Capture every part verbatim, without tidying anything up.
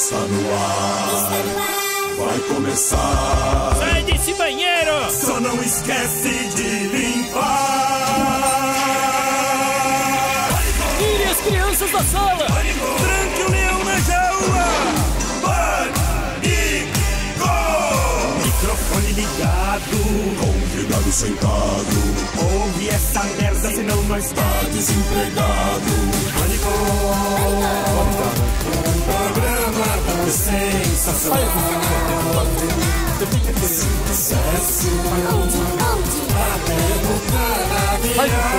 Está no ar, vai começar. Sai desse banheiro! Só não esquece de limpar. Tire as crianças da sala! Pânico. Tranque o leão na jaula. Pânico! Microfone ligado, convidado sentado. Ouve essa merda, senão nós tá desempregado. Pânico! Um programa sensacional. Sucesso até no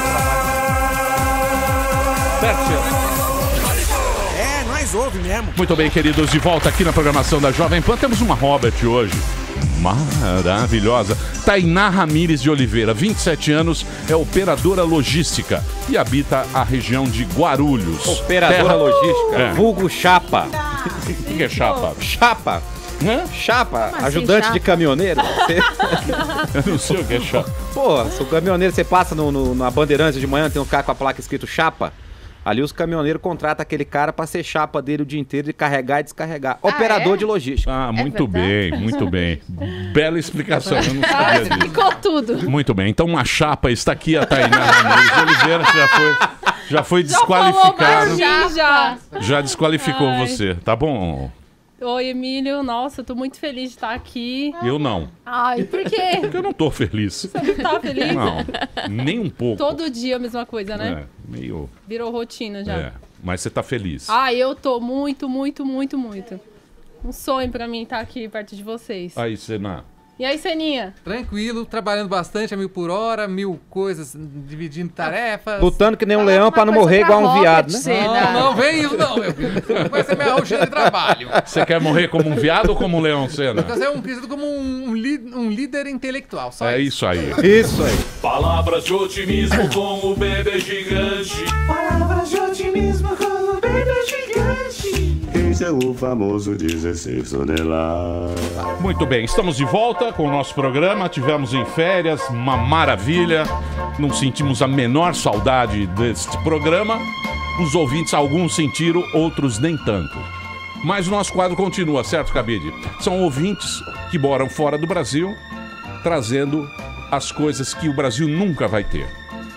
canavial. É, nós ouve mesmo. Muito bem, queridos, de volta aqui na programação da Jovem Pan. Temos uma Robert hoje. Maravilhosa. Tainá Ramires de Oliveira, vinte e sete anos, é operadora logística e habita a região de Guarulhos. Operadora Terra... logística, é. vulgo chapa. O que, que é chapa? Chapa. Hã? Chapa, Como assim, ajudante chapa? de caminhoneiro. Você... Eu não sei o que é chapa. Pô, se o caminhoneiro, você passa no, no, na Bandeirantes de manhã, tem um cara com a placa escrito chapa. Ali os caminhoneiros contratam aquele cara pra ser chapa dele o dia inteiro, de carregar e descarregar. Ah, Operador é? de logística. Ah, muito verdade? bem, muito bem. Bela explicação, eu não Ah, sabia disso. explicou tudo. Muito bem, então uma chapa está aqui, a Tainá Ramires de Oliveira, já foi, já foi desqualificado. Já, já. Já desqualificou Ai. você, tá bom? Oi, Emílio. Nossa, eu tô muito feliz de estar aqui. Eu não, Ai, por quê? porque eu não tô feliz. Você não tá feliz? Não, nem um pouco. Todo dia a mesma coisa, né? É, meio... Virou rotina já. É, mas você tá feliz. Ah, eu tô muito, muito, muito, muito. Um sonho pra mim estar aqui perto de vocês. Aí, Sená. E aí, Seninha? Tranquilo, trabalhando bastante, a mil por hora, mil coisas, dividindo tarefas. Lutando que nem um Fala leão alguma pra não coisa morrer pra igual um Robert, viado, né? Senna. Não, não vem isso não, meu filho. Você não vai ser minha rotina de trabalho. Você quer morrer como um viado ou como um leão, Senna? Você é um conhecido como um, um, li- um líder intelectual, só É isso. isso aí. Isso aí. Palavras de otimismo com o bebê gigante. Palavras de otimismo com o bebê gigante. Esse é o famoso dezesseis toneladas. Muito bem, estamos de volta com o nosso programa. Tivemos em férias, uma maravilha. Não sentimos a menor saudade deste programa. Os ouvintes, alguns sentiram, outros nem tanto. Mas o nosso quadro continua, certo, Cabide? São ouvintes que moram fora do Brasil, trazendo as coisas que o Brasil nunca vai ter.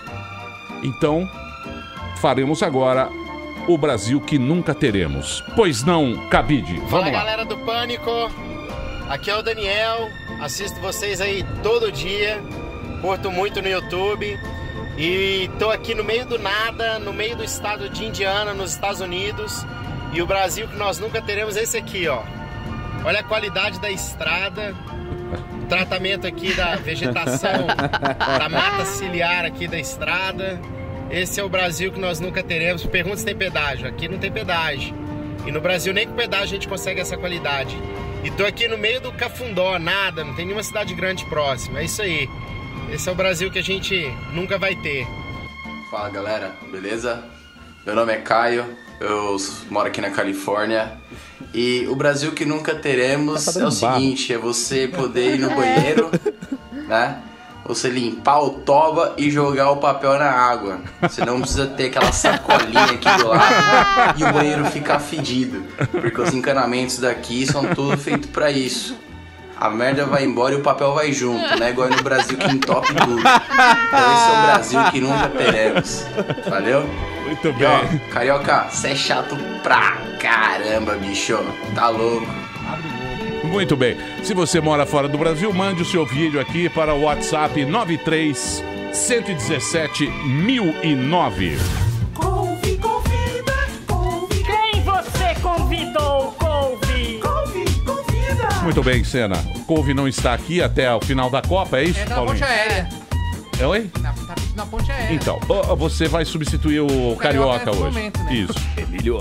Então, faremos agora o Brasil que nunca teremos. Pois não, Cabide? Fala, Vamos lá. galera do Pânico, aqui é o Daniel, assisto vocês aí todo dia, curto muito no YouTube e tô aqui no meio do nada, no meio do estado de Indiana, nos Estados Unidos, e o Brasil que nós nunca teremos é esse aqui, ó. Olha a qualidade da estrada, o tratamento aqui da vegetação, da mata ciliar aqui da estrada. Esse é o Brasil que nós nunca teremos. Pergunta se tem pedágio. Aqui não tem pedágio. E no Brasil nem com pedágio a gente consegue essa qualidade. E tô aqui no meio do Cafundó, nada, não tem nenhuma cidade grande próxima. É isso aí. Esse é o Brasil que a gente nunca vai ter. Fala, galera, beleza? Meu nome é Caio, eu moro aqui na Califórnia. E o Brasil que nunca teremos Tá é o dando barro. seguinte, é você poder ir no banheiro, né? Você limpar o toba e jogar o papel na água. Você não precisa ter aquela sacolinha aqui do lado e o banheiro ficar fedido. Porque os encanamentos daqui são tudo feitos pra isso. A merda vai embora e o papel vai junto, né? Igual no Brasil que entope tudo. Então esse é o Brasil que nunca teremos. Valeu? Muito E bem. ó, Carioca, você é chato pra caramba, bicho. Tá louco. Muito bem. Se você mora fora do Brasil, mande o seu vídeo aqui para o WhatsApp nove três um um sete mil e nove. Couve, convida, couve, Quem você convidou, Couve? couve, convida. Muito bem, Senna. Couve não está aqui até o final da Copa, é isso, É na Paulinho? ponte aérea. É, oi? Na, tá na ponte aérea. Então, ó, você vai substituir o Carioca, Carioca nesse hoje. momento, né? Isso. Emílio.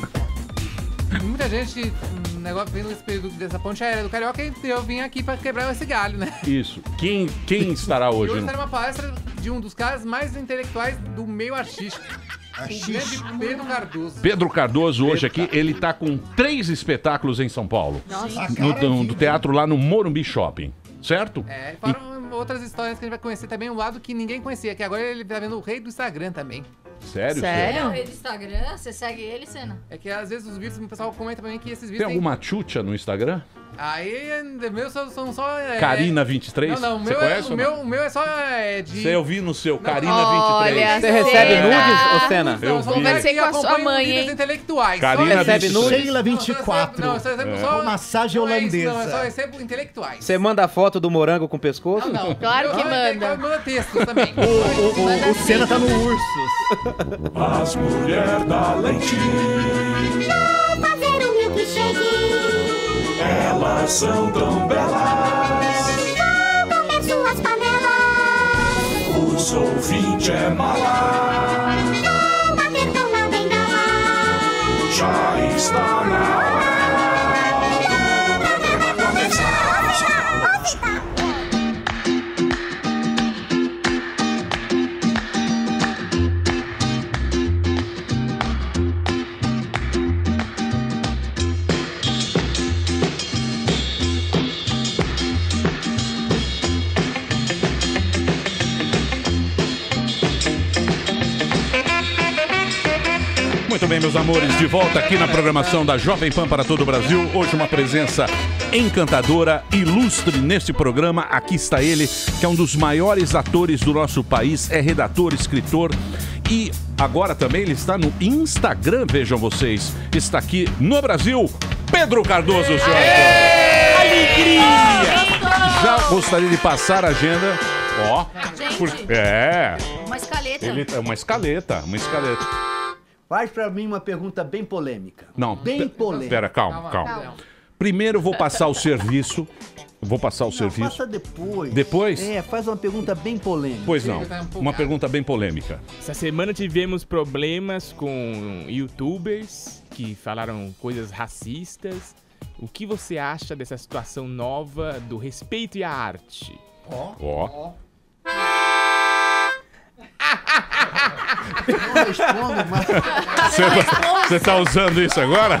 Muita gente, um negócio vendo esse período dessa ponte aérea do Carioca, e eu vim aqui pra quebrar esse galho, né? Isso. Quem, quem estará E hoje? hoje no- está numa palestra de um dos caras mais intelectuais do meio artístico. O grande Pedro Cardoso. Pedro Cardoso hoje aqui, ele tá com três espetáculos em São Paulo. No, do, do teatro lá no Morumbi Shopping, certo? É, e fora outras histórias que a gente vai conhecer também, um lado que ninguém conhecia, que agora ele tá vendo o rei do Instagram também. Sério? Sério? Senna? Ele do Instagram, você segue ele, Senna? É que às vezes os vídeos, o pessoal comenta pra mim que esses vídeos... Tem alguma tchutcha no Instagram? Aí, meu são, são só... É... Karina vinte e três? Não, não, o Você meu, conhece é, ou o, não? meu, o meu é só é, de... Você eu vi no seu, Karina Olha, vinte e três. Você recebe Senna. nudes, ô Senna? Eu vi. Conversei com a sua Acompanho mãe, vídeos hein? intelectuais. Karina Só- recebe vinte e nudes? três. Sheila vinte e quatro. Não, eu só recebo É. só... Massagem não é isso, holandesa. não, eu só recebo intelectuais. Você manda a foto do morango com o pescoço? Não, não. Claro que Eu- manda. Eu manda textos também. O, o, Manda o, o sim. Senna tá no Ursos. As mulheres da leite, Fazer um milkshake. elas são tão belas. Vou comer suas panelas. Os ouvintes é mala, Vou bater com na bengala. já está na hora do programa começar. Muito bem, meus amores, de volta aqui na programação da Jovem Pan para todo o Brasil. Hoje uma presença encantadora, ilustre neste programa. Aqui está ele, que é um dos maiores atores do nosso país, é redator, escritor e agora também ele está no Instagram, vejam vocês. Está aqui no Brasil, Pedro Cardoso, senhor. Alegria! Já gostaria de passar a agenda. Ó, Gente. por- é, Uma escaleta. ele é uma escaleta, uma escaleta. Faz pra mim uma pergunta bem polêmica. Não, Bem pe- polêmica. Pera, calma, calma. Calma. Primeiro eu vou passar o serviço. Vou passar o Não, serviço. faça depois. Depois? É, faz uma pergunta bem polêmica. Pois não. Uma pergunta bem polêmica. Essa semana tivemos problemas com youtubers que falaram coisas racistas. O que você acha dessa situação nova do respeito e a arte? Ó. Não respondo, mas Você tá usando isso agora?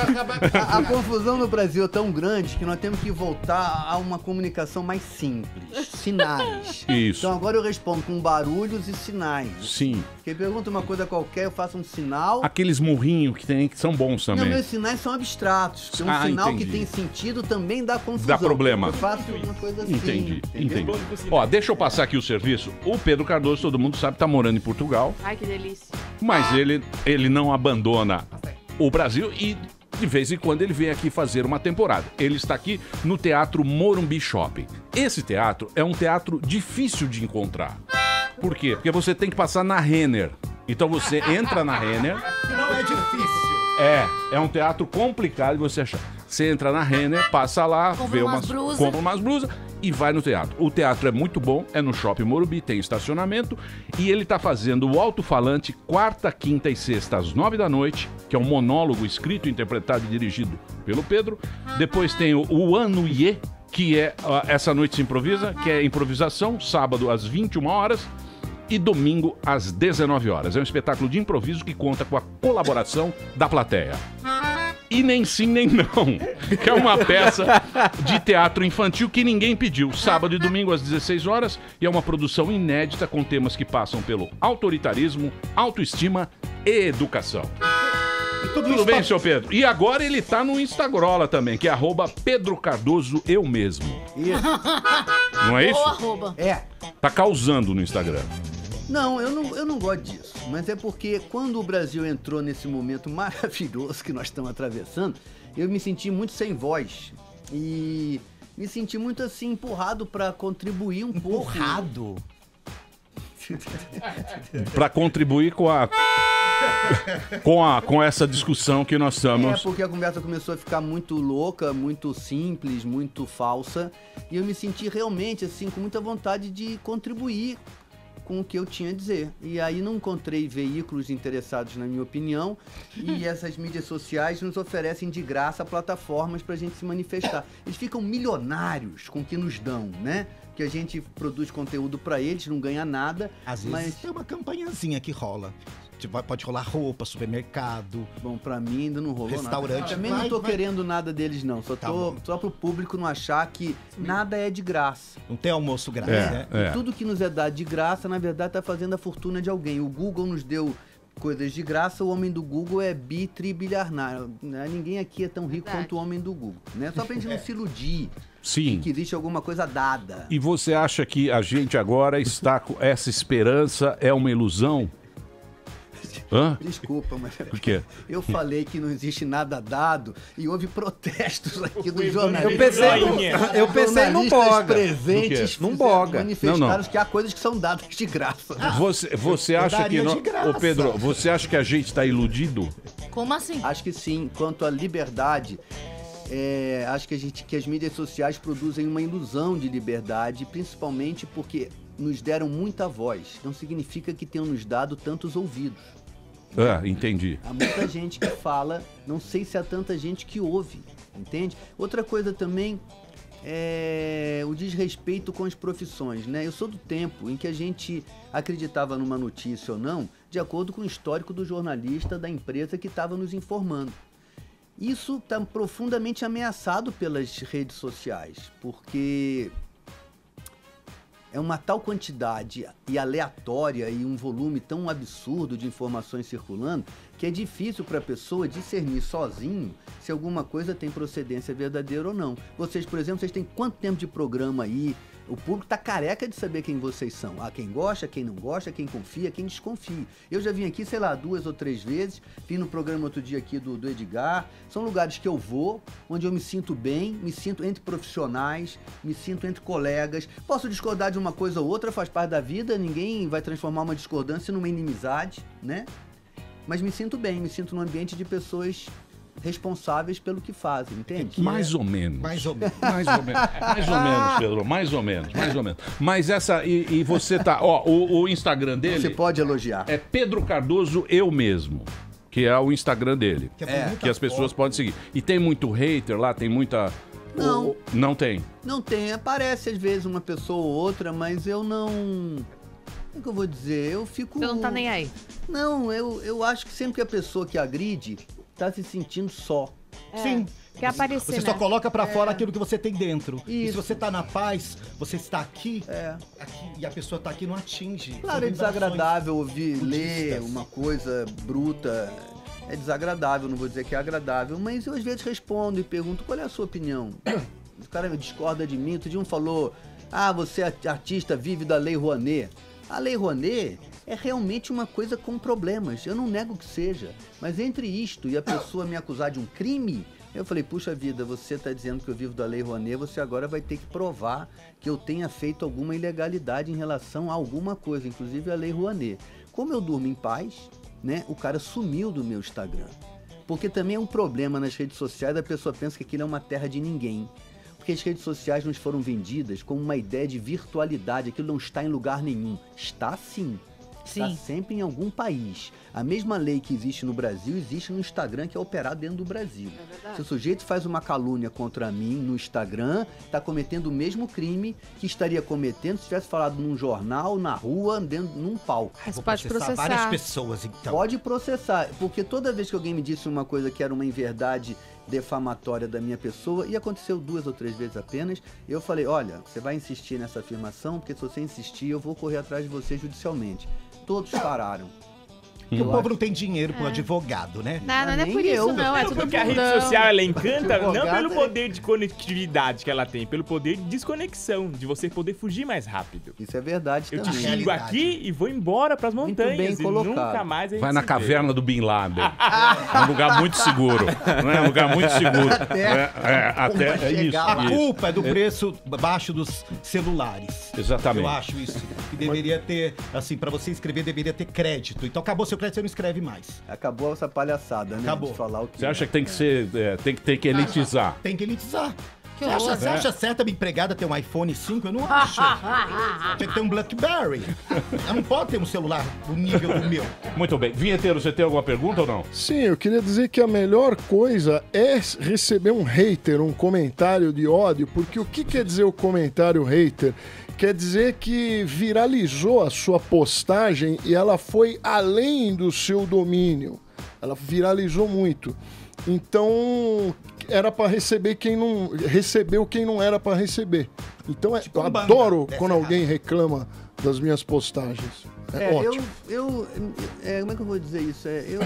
a, a confusão no Brasil é tão grande que nós temos que voltar a uma comunicação mais simples. Sinais. Isso. Então agora eu respondo com barulhos e sinais. Sim. Quem pergunta uma coisa qualquer, eu faço um sinal. Aqueles murrinhos que tem que são bons Não, também. meus sinais são abstratos. Porque um Ah, sinal entendi. que tem sentido também dá confusão. Dá problema. Eu faço uma coisa assim. Entendi, entendeu? entendi. Ó, deixa eu passar aqui o serviço. O Pedro Cardoso, todo mundo sabe, tá morando em Portugal, Ai, que delícia. mas ele, ele não abandona o Brasil e de vez em quando ele vem aqui fazer uma temporada. Ele está aqui no Teatro Morumbi Shopping. Esse teatro é um teatro difícil de encontrar. Por quê? Porque você tem que passar na Renner. Então você entra na Renner. Não é difícil. É, é um teatro complicado de você achar. Você entra na Renner, passa lá, Compra vê umas umas, blusas. compra umas blusas e vai no teatro. O teatro é muito bom, é no Shopping Morumbi, tem estacionamento e ele tá fazendo o alto-falante quarta, quinta e sexta às nove da noite, que é um monólogo escrito, interpretado e dirigido pelo Pedro. Depois tem o, o Ano Iê, que é ah, Essa Noite Se Improvisa, que é improvisação, sábado às vinte e uma horas. E domingo às dezenove horas. É um espetáculo de improviso que conta com a colaboração da plateia. E Nem Sim Nem Não, que é uma peça de teatro infantil que ninguém pediu. Sábado e domingo às dezesseis horas e é uma produção inédita com temas que passam pelo autoritarismo, autoestima e educação. Tudo bem, seu Pedro? E agora ele tá no Instagram também, que é arroba Pedro Cardoso Eu Mesmo. Isso. Não é Ou isso? arroba. É. Tá causando no Instagram. Não, eu não, eu não gosto disso. Mas é porque quando o Brasil entrou nesse momento maravilhoso que nós estamos atravessando, eu me senti muito sem voz. E me senti muito assim, empurrado para contribuir um pouco. Empurrado? Para contribuir com a, com a com essa discussão que nós É, estamos. porque a conversa começou a ficar muito louca, muito simples, muito falsa. E eu me senti realmente, assim, com muita vontade de contribuir com o que eu tinha a dizer. E aí não encontrei veículos interessados na minha opinião. E essas mídias sociais nos oferecem de graça plataformas pra gente se manifestar. Eles ficam milionários com o que nos dão, né? Que a gente produz conteúdo pra eles, não ganha nada. Às vezes mas tem uma campanhazinha que rola. Tipo, pode rolar roupa, supermercado. Bom, pra mim ainda não rolou Restaurante. nada. Também Vai, não tô vai. querendo nada deles, não. Só, Tá tô, bom. só pro público não achar que nada é de graça. Não tem almoço grátis, É, né? é. E tudo que nos é dado de graça, na verdade, tá fazendo a fortuna de alguém. O Google nos deu coisas de graça, o homem do Google é bi, tri, bilionário. Né? Ninguém aqui é tão rico Verdade. quanto o homem do Google. Né? Só pra gente não se iludir. Sim. Que existe alguma coisa dada. E você acha que a gente agora está com essa esperança é uma ilusão? Hã? Desculpa, mas Por quê? eu falei que não existe nada dado e houve protestos aqui do jornalismo. Eu pensei, eu pensei não boga. presentes Não boga. manifestaram Não, não. que há coisas que são dadas de graça. Você, você Eu acha que daria não... de graça. Ô Pedro, você acha que a gente está iludido? Como assim? Acho que sim. Quanto à liberdade, é, acho que, a gente, que as mídias sociais produzem uma ilusão de liberdade, principalmente porque nos deram muita voz. Não significa que tenham nos dado tantos ouvidos. Ah, entendi. Há muita gente que fala, não sei se há tanta gente que ouve, entende? Outra coisa também é o desrespeito com as profissões, né? Eu sou do tempo em que a gente acreditava numa notícia ou não, de acordo com o histórico do jornalista da empresa que estava nos informando. Isso está profundamente ameaçado pelas redes sociais, porque é uma tal quantidade e aleatória e um volume tão absurdo de informações circulando que é difícil para a pessoa discernir sozinho se alguma coisa tem procedência verdadeira ou não. Vocês, por exemplo, vocês têm quanto tempo de programa aí? O público tá careca de saber quem vocês são. Ah, quem gosta, quem não gosta, quem confia, quem desconfia. Eu já vim aqui, sei lá, duas ou três vezes. Vim no programa outro dia aqui do, do Edgar. São lugares que eu vou, onde eu me sinto bem, me sinto entre profissionais, me sinto entre colegas. Posso discordar de uma coisa ou outra, faz parte da vida. Ninguém vai transformar uma discordância numa inimizade, né? Mas me sinto bem, me sinto num ambiente de pessoas responsáveis pelo que fazem, entende? Mais ou menos. Mais ou menos. Mais ou menos. Mais ou menos, Pedro. Mais ou menos, mais ou menos. Mas essa. E, e você tá. Ó, o, o Instagram dele. Você pode elogiar. É Pedro Cardoso Eu Mesmo. Que é o Instagram dele. Que é Que as pessoas podem seguir. E tem muito hater lá, tem muita. Não. o- Não tem. Não tem, aparece às vezes uma pessoa ou outra, mas eu não... Como é que eu vou dizer? Eu fico... Você não tá nem aí. Não, eu, eu acho que sempre que a pessoa que agride tá se sentindo só. Sim. Quer aparecer, Você né? só coloca pra É. fora aquilo que você tem dentro. E se Isso. você tá na paz, você está aqui, É. aqui e a pessoa tá aqui não atinge. Claro, São é desagradável vibrações ouvir, ler budistas. uma coisa bruta. É desagradável, não vou dizer que é agradável, mas eu às vezes respondo e pergunto qual é a sua opinião. O cara discorda de mim. Outro dia um falou, ah, você é artista, vive da Lei Rouanet. A Lei Rouanet é realmente uma coisa com problemas, eu não nego que seja. Mas entre isto e a pessoa me acusar de um crime, eu falei, puxa vida, você está dizendo que eu vivo da Lei Rouanet, você agora vai ter que provar que eu tenha feito alguma ilegalidade em relação a alguma coisa, inclusive a Lei Rouanet. Como eu durmo em paz, né, o cara sumiu do meu Instagram. Porque também é um problema nas redes sociais, a pessoa pensa que aquilo é uma terra de ninguém. Porque as redes sociais nos foram vendidas como uma ideia de virtualidade, aquilo não está em lugar nenhum. Está sim. Está Sim. sempre em algum país. A mesma lei que existe no Brasil, existe no Instagram, que é operado dentro do Brasil. Se o sujeito faz uma calúnia contra mim no Instagram, está cometendo o mesmo crime que estaria cometendo se tivesse falado num jornal, na rua, dentro, num palco. Mas Vou pode processar processar. várias pessoas, então. Pode processar, porque toda vez que alguém me disse uma coisa que era uma inverdade defamatória da minha pessoa, e aconteceu duas ou três vezes apenas, eu falei, olha, você vai insistir nessa afirmação, porque se você insistir, eu vou correr atrás de você judicialmente. Todos pararam. Porque o Eu povo acho- não tem dinheiro pro advogado, né? Não, não é Nem por isso, eu. não. É tudo Porque a rede bundão. social ela encanta não Advogado pelo é- poder de conectividade que ela tem, pelo poder de desconexão, de você poder fugir mais rápido. Isso é verdade Eu te também. xingo realidade. aqui e vou embora pras Muito montanhas bem e colocado. nunca mais a gente Vai na se vê. caverna do Bin Laden. É um lugar muito seguro. Não é um lugar muito seguro. É, é, até é isso. A isso. culpa é do preço baixo dos celulares. Exatamente. Eu acho isso. Que deveria ter, assim, pra você escrever, deveria ter crédito. Então acabou seu crédito, você não escreve mais. Acabou essa palhaçada, né? Acabou. De falar o que Você acha que tem que ser, é, tem que ter que elitizar? Tem que elitizar. Que Você acha, horror. você acha certo a minha empregada ter um iPhone cinco? Eu não acho. Tem que ter um BlackBerry. Ela não pode ter um celular do nível do meu. Muito bem. Vinheteiro, você tem alguma pergunta ou não? Sim, eu queria dizer que a melhor coisa é receber um hater, um comentário de ódio, porque o que quer dizer o comentário hater? Quer dizer que viralizou a sua postagem e ela foi além do seu domínio. Ela viralizou muito. Então, era para receber quem não recebeu quem não era para receber. Então, é, eu um banda, adoro dessa quando errada. alguém reclama das minhas postagens. É, É, eu, ótimo. eu é, como é que eu vou dizer isso? É, eu,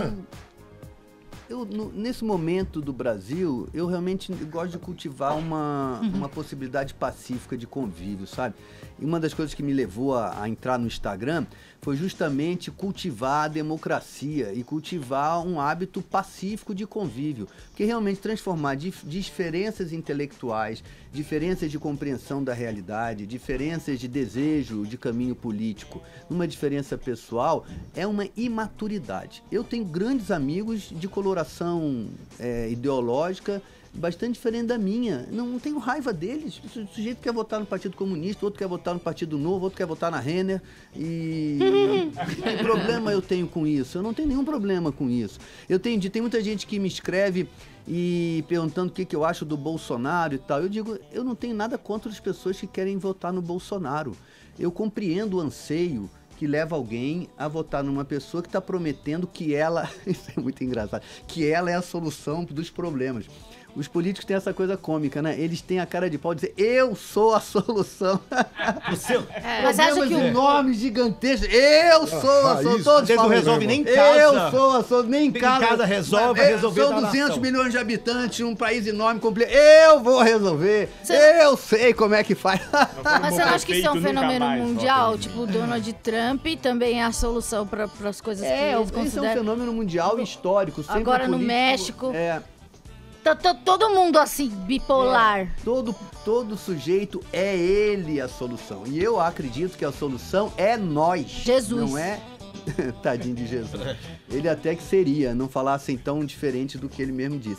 eu no- nesse momento do Brasil, eu realmente gosto de cultivar uma, uma possibilidade pacífica de convívio, sabe? E uma das coisas que me levou a, a entrar no Instagram foi justamente cultivar a democracia e cultivar um hábito pacífico de convívio. Porque realmente transformar dif- diferenças intelectuais, diferenças de compreensão da realidade, diferenças de desejo de caminho político, numa diferença pessoal, é uma imaturidade. Eu tenho grandes amigos de coloração é, ideológica bastante diferente da minha. Não, não tenho raiva deles. O sujeito quer votar no Partido Comunista, outro quer votar no Partido Novo, outro quer votar na Renner. E que problema eu tenho com isso? Eu não tenho nenhum problema com isso. Eu tenho, tem muita gente que me escreve e perguntando o que, que eu acho do Bolsonaro e tal. Eu digo, eu não tenho nada contra as pessoas que querem votar no Bolsonaro. Eu compreendo o anseio que leva alguém a votar numa pessoa que está prometendo que ela, isso é muito engraçado, que ela é a solução dos problemas. Os políticos têm essa coisa cômica, né? Eles têm a cara de pau de dizer, eu sou a solução. O seu... É, mas acha que o- enormes, gigantescos. Eu sou a Ah, solução. isso. Todos Às vezes não falam resolve isso. nem em casa. Eu sou a solução. Nem em Em casa. casa resolve, É, resolver São da duzentos nação. milhões de habitantes, um país enorme, complicado. Eu vou resolver. Eu sei como é que faz. Mas você não acha que isso é um Nunca fenômeno mais, mundial? Tipo, o Donald Trump também é a solução para as coisas É, que eles esse é um consideram. fenômeno mundial e histórico. Sempre Agora no político- México. É. Tá, tá todo mundo assim, bipolar. É, todo, todo sujeito é ele a solução. E eu acredito que a solução é nós. Jesus. Não é? Tadinho de Jesus. Ele até que seria, não falassem tão diferente do que ele mesmo disse.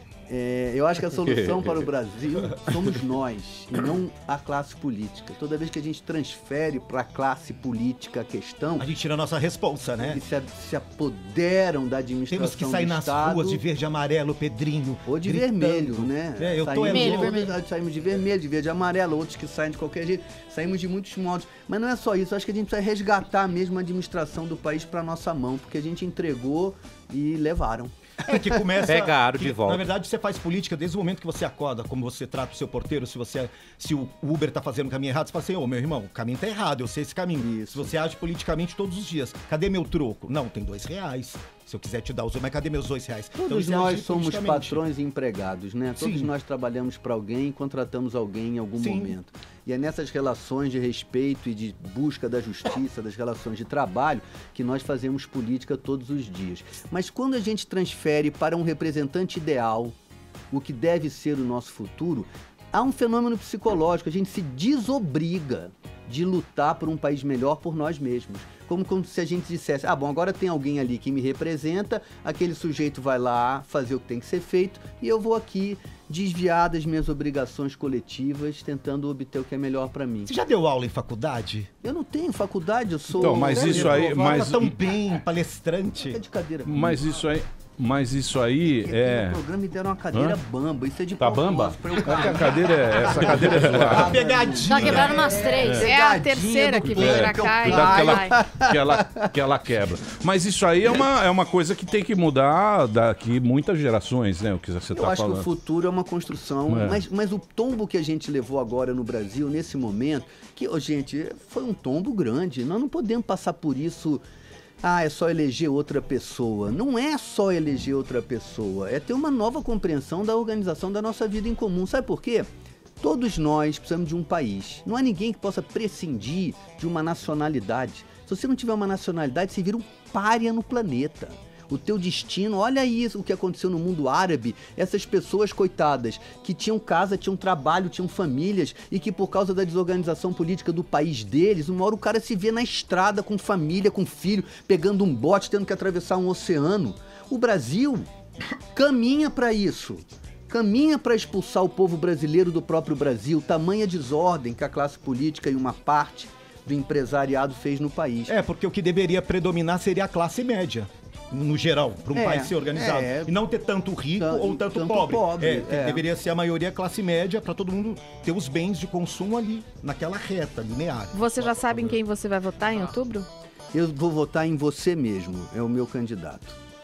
É, eu acho que a solução para o Brasil somos nós, e não a classe política. Toda vez que a gente transfere para a classe política a questão... A gente tira a nossa responsa, né? Eles se, se apoderam da administração Temos que sair do nas Estado. ruas de verde e amarelo, Pedrinho. Ou de gritando. vermelho, né? É, eu tô saímos, vermelho, vermelho. Saímos de vermelho, de verde e amarelo, outros que saem de qualquer jeito. Saímos de muitos modos. Mas não é só isso, acho que a gente precisa resgatar mesmo a administração do país para nossa mão, porque a gente entregou e levaram. É que começa... Pegaram que, de volta. Na verdade, você faz política desde o momento que você acorda, como você trata o seu porteiro, se você se o Uber tá fazendo o caminho errado, você fala assim, ô, meu irmão, o caminho tá errado, eu sei esse caminho. Isso. Se você age politicamente todos os dias, cadê meu troco? Não, tem dois reais. Se eu quiser te dar os... Mas cadê meus dois reais? Então, Todos você nós age somos politicamente. patrões e empregados, né? Todos Sim. nós trabalhamos para alguém e contratamos alguém em algum Sim. momento. E é nessas relações de respeito e de busca da justiça, das relações de trabalho, que nós fazemos política todos os dias. Mas quando a gente transfere para um representante ideal o que deve ser o nosso futuro, há um fenômeno psicológico, a gente se desobriga de lutar por um país melhor por nós mesmos. Como, como se a gente dissesse, ah, bom, agora tem alguém ali que me representa, aquele sujeito vai lá fazer o que tem que ser feito e eu vou aqui desviar das minhas obrigações coletivas, tentando obter o que é melhor pra mim. Você já deu aula em faculdade? Eu não tenho faculdade, eu sou... Então, mas isso aí- mas- tão bem, palestrante. Fica de cadeira. Mas isso aí, mas isso aí é... No programa me deram uma cadeira Hã? bamba, isso é de Tá pau bamba? nosso pra eu É que a cair. cadeira é, essa cadeira é zoada. Pegadinha. Já quebraram umas três. É a Pegadinha terceira do que vem plano pra que eu cá e Cuidado que vai, ela, vai. que, ela, que ela quebra. Mas isso aí é uma, é uma coisa que tem que mudar daqui muitas gerações, né? O que você Eu tá acho falando. que o futuro é uma construção, É. mas, mas o tombo que a gente levou agora no Brasil, nesse momento, que, ô, gente, foi um tombo grande. Nós não podemos passar por isso, ah, é só eleger outra pessoa. Não é só eleger outra pessoa, é ter uma nova compreensão da organização da nossa vida em comum. Sabe por quê? Todos nós precisamos de um país. Não há ninguém que possa prescindir de uma nacionalidade. Se você não tiver uma nacionalidade, você vira um pária no planeta. O teu destino, olha aí o que aconteceu no mundo árabe, essas pessoas coitadas que tinham casa, tinham trabalho, tinham famílias e que por causa da desorganização política do país deles, uma hora o cara se vê na estrada com família, com filho, pegando um bote, tendo que atravessar um oceano. O Brasil caminha para isso. Caminha para expulsar o povo brasileiro do próprio Brasil, tamanha desordem que a classe política e uma parte do empresariado fez no país. É, porque o que deveria predominar seria a classe média. No geral, para um É, país ser organizado. é. E não ter tanto rico Tan- ou tanto, tanto pobre. pobre, É, é. Deveria ser a maioria classe média para todo mundo ter os bens de consumo ali, naquela reta linear. Você já sabe em quem você vai votar em outubro? Eu vou votar em você mesmo, é o meu candidato.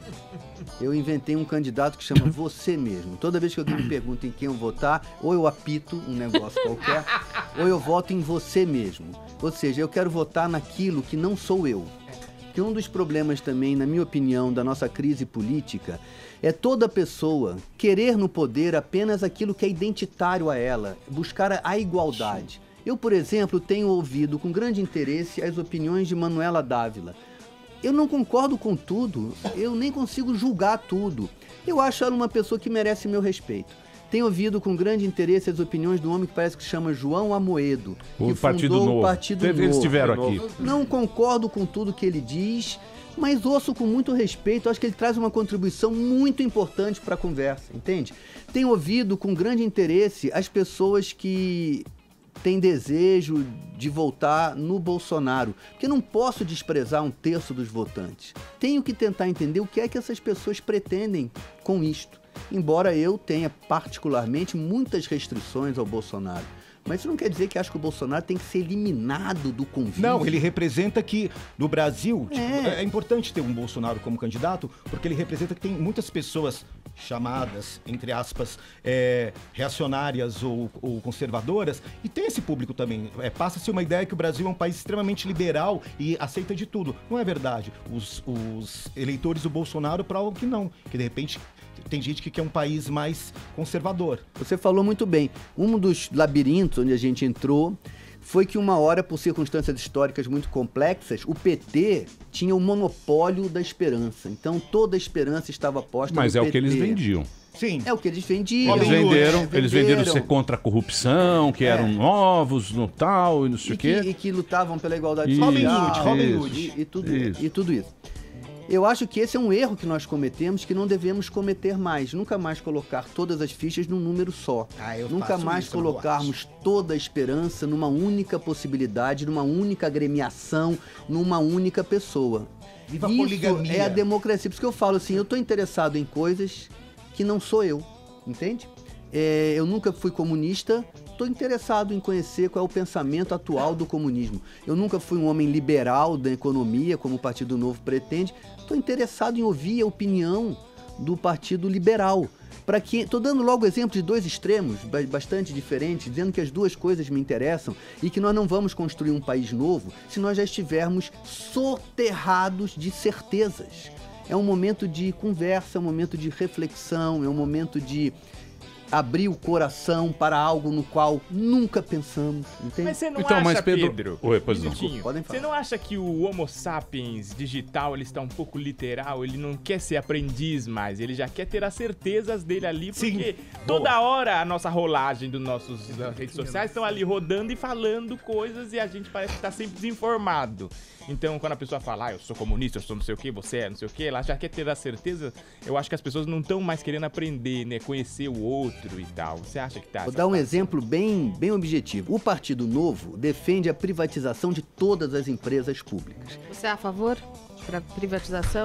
Eu inventei um candidato que chama Você Mesmo. Toda vez que alguém me pergunta em quem eu votar, ou eu apito um negócio qualquer, ou eu voto em você mesmo. Ou seja, eu quero votar naquilo que não sou eu. Que um dos problemas também, na minha opinião, da nossa crise política é toda pessoa querer no poder apenas aquilo que é identitário a ela, buscar a igualdade. Eu, por exemplo, tenho ouvido com grande interesse as opiniões de Manuela Dávila. Eu não concordo com tudo, eu nem consigo julgar tudo. Eu acho ela uma pessoa que merece meu respeito. Tenho ouvido com grande interesse as opiniões do homem que parece que se chama João Amoedo, O que Partido fundou Novo. o Partido Eles Novo. estiveram aqui. Não concordo com tudo que ele diz, mas ouço com muito respeito. Acho que ele traz uma contribuição muito importante para a conversa, entende? Tenho ouvido com grande interesse as pessoas que têm desejo de votar no Bolsonaro, porque não posso desprezar um terço dos votantes. Tenho que tentar entender o que é que essas pessoas pretendem com isto. Embora eu tenha particularmente muitas restrições ao Bolsonaro. Mas isso não quer dizer que acho que o Bolsonaro tem que ser eliminado do convívio. Não, ele representa que no Brasil, tipo, É. é. importante ter um Bolsonaro como candidato, porque ele representa que tem muitas pessoas chamadas, entre aspas, é, reacionárias ou, ou conservadoras, e tem esse público também. É, passa-se uma ideia que o Brasil é um país extremamente liberal e aceita de tudo. Não é verdade. Os, os eleitores do Bolsonaro provam que não, que de repente tem gente que quer um país mais conservador. Você falou muito bem. Um dos labirintos onde a gente entrou foi que uma hora, por circunstâncias históricas muito complexas, o P T tinha o monopólio da esperança. Então toda a esperança estava posta Mas no é P T. o que eles vendiam. Sim. É o que eles vendiam. Eles venderam, É, eles venderam ser contra a corrupção, que É. eram novos no tal e não sei E o que, quê. e que lutavam pela igualdade Isso, social. Robin Hood, Robin Hood. E, e tudo, Isso. e tudo isso. Eu acho que esse é um erro que nós cometemos, que não devemos cometer mais. Nunca mais colocar todas as fichas num número só. Ah, eu Nunca faço mais isso, eu não colocarmos toda a esperança numa única possibilidade, numa única agremiação, numa única pessoa. Viva a Isso poligamia. é a democracia. Por isso que eu falo assim, eu estou interessado em coisas que não sou eu, entende? É, eu nunca fui comunista, estou interessado em conhecer qual é o pensamento atual do comunismo. Eu nunca fui um homem liberal da economia, como o Partido Novo pretende. Estou interessado em ouvir a opinião do Partido Liberal. Para que, estou dando logo exemplo de dois extremos ba- bastante diferentes, dizendo que as duas coisas me interessam e que nós não vamos construir um país novo se nós já estivermos soterrados de certezas. É um momento de conversa, é um momento de reflexão, é um momento de abrir o coração para algo no qual nunca pensamos, entende? Mas você não Então, acha, mas Pedro- Pedro? Oi, pois não. minutinho, Podem Você não acha que o Homo sapiens digital ele está um pouco literal? Ele não quer ser aprendiz mais, ele já quer ter as certezas dele ali, porque toda hora a nossa rolagem dos nossos das redes sociais estão ali rodando e falando coisas e a gente parece que está sempre desinformado. Então, quando a pessoa fala, ah, eu sou comunista, eu sou não sei o que, você é não sei o que, ela já quer ter a certeza. Eu acho que as pessoas não estão mais querendo aprender, né? Conhecer o outro e tal. Você acha que tá? Vou dar um exemplo bem, bem objetivo. O Partido Novo defende a privatização de todas as empresas públicas. Você é a favor da privatização?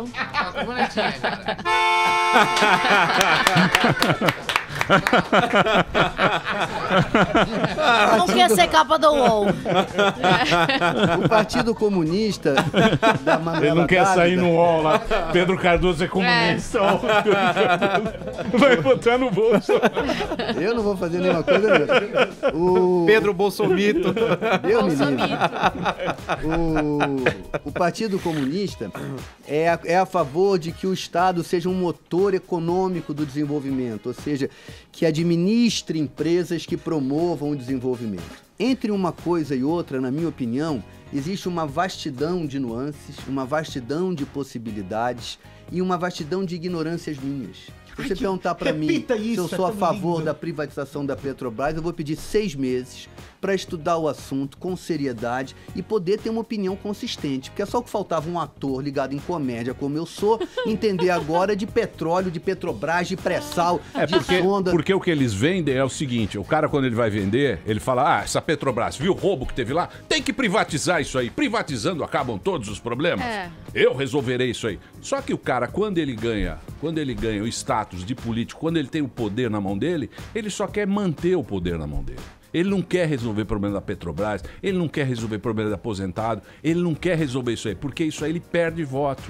Não quer ser capa do U O L. O Partido Comunista da Manuela Ele não quer Dávila- sair no U O L lá. Pedro Cardoso é comunista. ó. Vai botar no bolso. Eu não vou fazer nenhuma coisa. não. O... Pedro Bolsomito. Deus me livre. O... o Partido Comunista é a, é a favor de que o Estado seja um motor econômico do desenvolvimento, ou seja, que administre empresas que promovam o desenvolvimento. Entre uma coisa e outra, na minha opinião, existe uma vastidão de nuances, uma vastidão de possibilidades e uma vastidão de ignorâncias minhas. Se você perguntar pra mim repita se eu isso, sou é a tão favor lindo. da privatização da Petrobras, eu vou pedir seis meses para estudar o assunto com seriedade e poder ter uma opinião consistente. Porque é só que faltava um ator ligado em comédia como eu sou, entender agora de petróleo, de Petrobras, de pré-sal, É de porque, sonda. porque o que eles vendem é o seguinte: o cara, quando ele vai vender, ele fala: ah, essa Petrobras, viu o roubo que teve lá? Tem que privatizar isso aí. Privatizando acabam todos os problemas. É. Eu resolverei isso aí. Só que o cara, quando ele ganha, quando ele ganha o status de político, quando ele tem o poder na mão dele, ele só quer manter o poder na mão dele. Ele não quer resolver o problema da Petrobras, ele não quer resolver o problema do aposentado, ele não quer resolver isso aí, porque isso aí ele perde voto.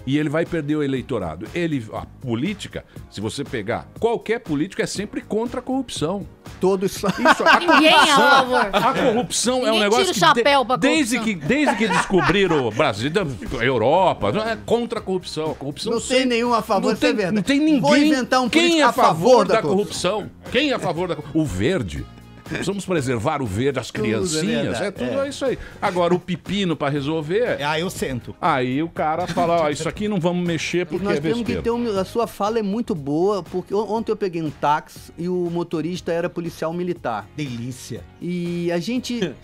e ele vai perder o eleitorado. Ele, a política, se você pegar, qualquer político é sempre contra a corrupção. Todos Isso, a Ninguém é a favor. A corrupção é um Ninguém negócio tira o que, chapéu pra desde corrupção. que desde que descobriram o Brasil, a Europa, não é contra a corrupção. A corrupção Não tem sempre- nenhum a favor, não isso é tem, verdade. não tem ninguém. Vou inventar um Quem político é a a favor favor da da corrupção? Quem é a favor da corrupção? O verde. Precisamos preservar o verde, as Tudo é criancinhas, verdade, é tudo é. isso aí. Agora, o pepino pra resolver. Ah, eu sento. Aí o cara fala: ó, isso aqui não vamos mexer porque Nós é temos que besteira. ter um, a sua fala é muito boa, porque on- ontem eu peguei um táxi e o motorista era policial militar. Delícia. E a gente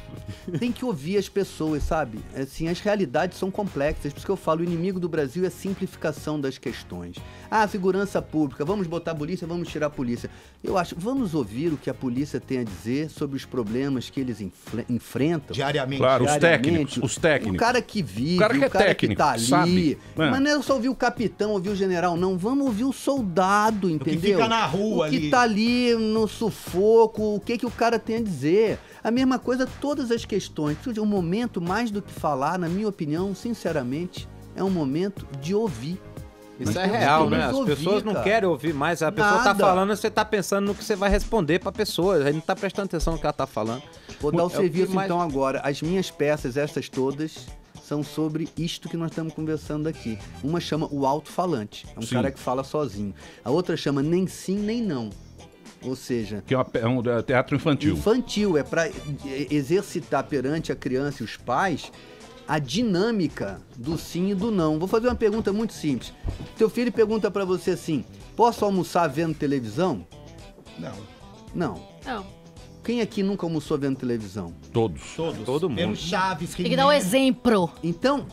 tem que ouvir as pessoas, sabe? Assim, as realidades são complexas, por isso que eu falo, o inimigo do Brasil é a simplificação das questões. Ah, segurança pública, vamos botar a polícia, vamos tirar a polícia. Eu acho, vamos ouvir o que a polícia tem a dizer sobre os problemas que eles enfle- enfrentam. Diariamente. Claro, os Diariamente. técnicos, os técnicos. O cara que vive, O cara que é o cara técnico, que tá ali. sabe. É. Mas não é só ouvir o capitão, ouvir o general, não. Vamos ouvir o soldado, entendeu? que fica na rua O que ali. tá ali no sufoco, o que, que o cara tem a dizer. A mesma coisa, todas as questões. Um momento, mais do que falar, na minha opinião, sinceramente, é um momento de ouvir. Isso Nós é temos real, que né? As ouvir, pessoas não cara. querem ouvir mais. A pessoa tá Nada. falando, você tá pensando no que você vai responder pra pessoa. Aí não tá prestando atenção no que ela tá falando. Vou dar o É que serviço mais- então agora. As minhas peças, essas todas, são sobre isto que nós estamos conversando aqui. Uma chama O Alto-Falante. É um Sim. cara que fala sozinho. A outra chama Nem Sim, Nem Não. Ou seja, Que é, uma- é um é teatro infantil. infantil, é para exercitar perante a criança e os pais a dinâmica do sim e do não. Vou fazer uma pergunta muito simples. Teu filho pergunta pra você assim: posso almoçar vendo televisão? Não. Não. Não. Quem aqui nunca almoçou vendo televisão? Todos. Todos. Todo mundo. Vemos Chaves. Tem que dar um exemplo. Então,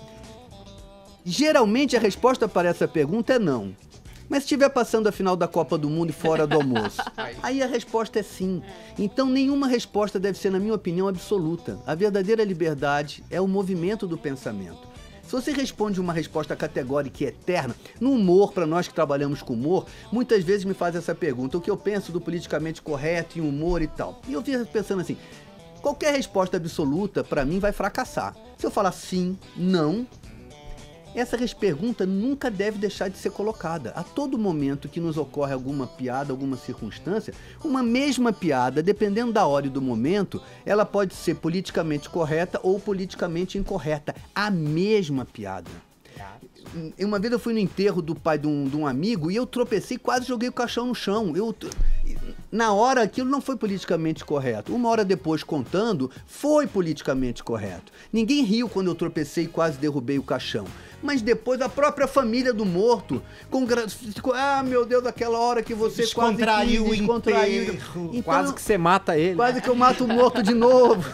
geralmente a resposta para essa pergunta é não. Mas se estiver passando a final da Copa do Mundo e fora do almoço, aí a resposta é sim. Então nenhuma resposta deve ser, na minha opinião, absoluta. A verdadeira liberdade é o movimento do pensamento. Se você responde uma resposta categórica e eterna, no humor, para nós que trabalhamos com humor, muitas vezes me faz essa pergunta: o que eu penso do politicamente correto em humor e tal? E eu fico pensando assim, qualquer resposta absoluta, para mim, vai fracassar. Se eu falar sim, não, essa res- pergunta nunca deve deixar de ser colocada. A todo momento que nos ocorre alguma piada, alguma circunstância, uma mesma piada, dependendo da hora e do momento, ela pode ser politicamente correta ou politicamente incorreta. A mesma piada. Em- Uma vez eu fui no enterro do pai de um, de um amigo e eu tropecei e quase joguei o caixão no chão. Eu, na hora, aquilo não foi politicamente correto. Uma hora depois, contando, foi politicamente correto. Ninguém riu quando eu tropecei e quase derrubei o caixão. Mas depois a própria família do morto congra- ficou: ah, meu Deus, aquela hora que você Descontraiu quase o quis, descontraiu. enterro. Então, Quase que você mata ele. quase que eu mato o morto de novo.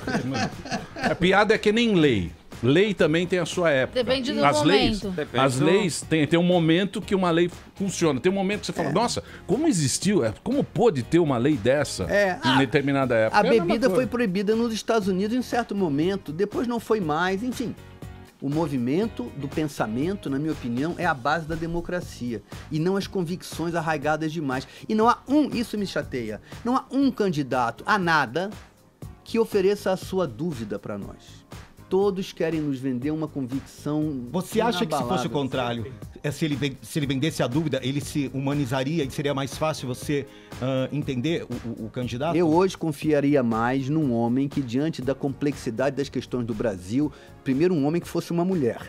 A piada é que nem lei. Lei também tem a sua época. Depende do as leis, momento. Depende as do- leis tem, tem um momento que uma lei funciona. Tem um momento que você fala: nossa, como existiu? é, Como pôde ter uma lei dessa É, em determinada época? A É mesma bebida foi coisa. proibida nos Estados Unidos em certo momento, depois não foi mais, enfim. O movimento do pensamento, na minha opinião, é a base da democracia. E não as convicções arraigadas demais. E não há um, isso me chateia, não há um candidato a nada que ofereça a sua dúvida para nós. Todos querem nos vender uma convicção. Você acha que se fosse o inabalável. contrário, é, se ele, ven- se ele vendesse a dúvida, ele se humanizaria e seria mais fácil você ah, entender o, o- o candidato? Eu hoje confiaria mais num homem que, diante da complexidade das questões do Brasil, primeiro um homem que fosse uma mulher.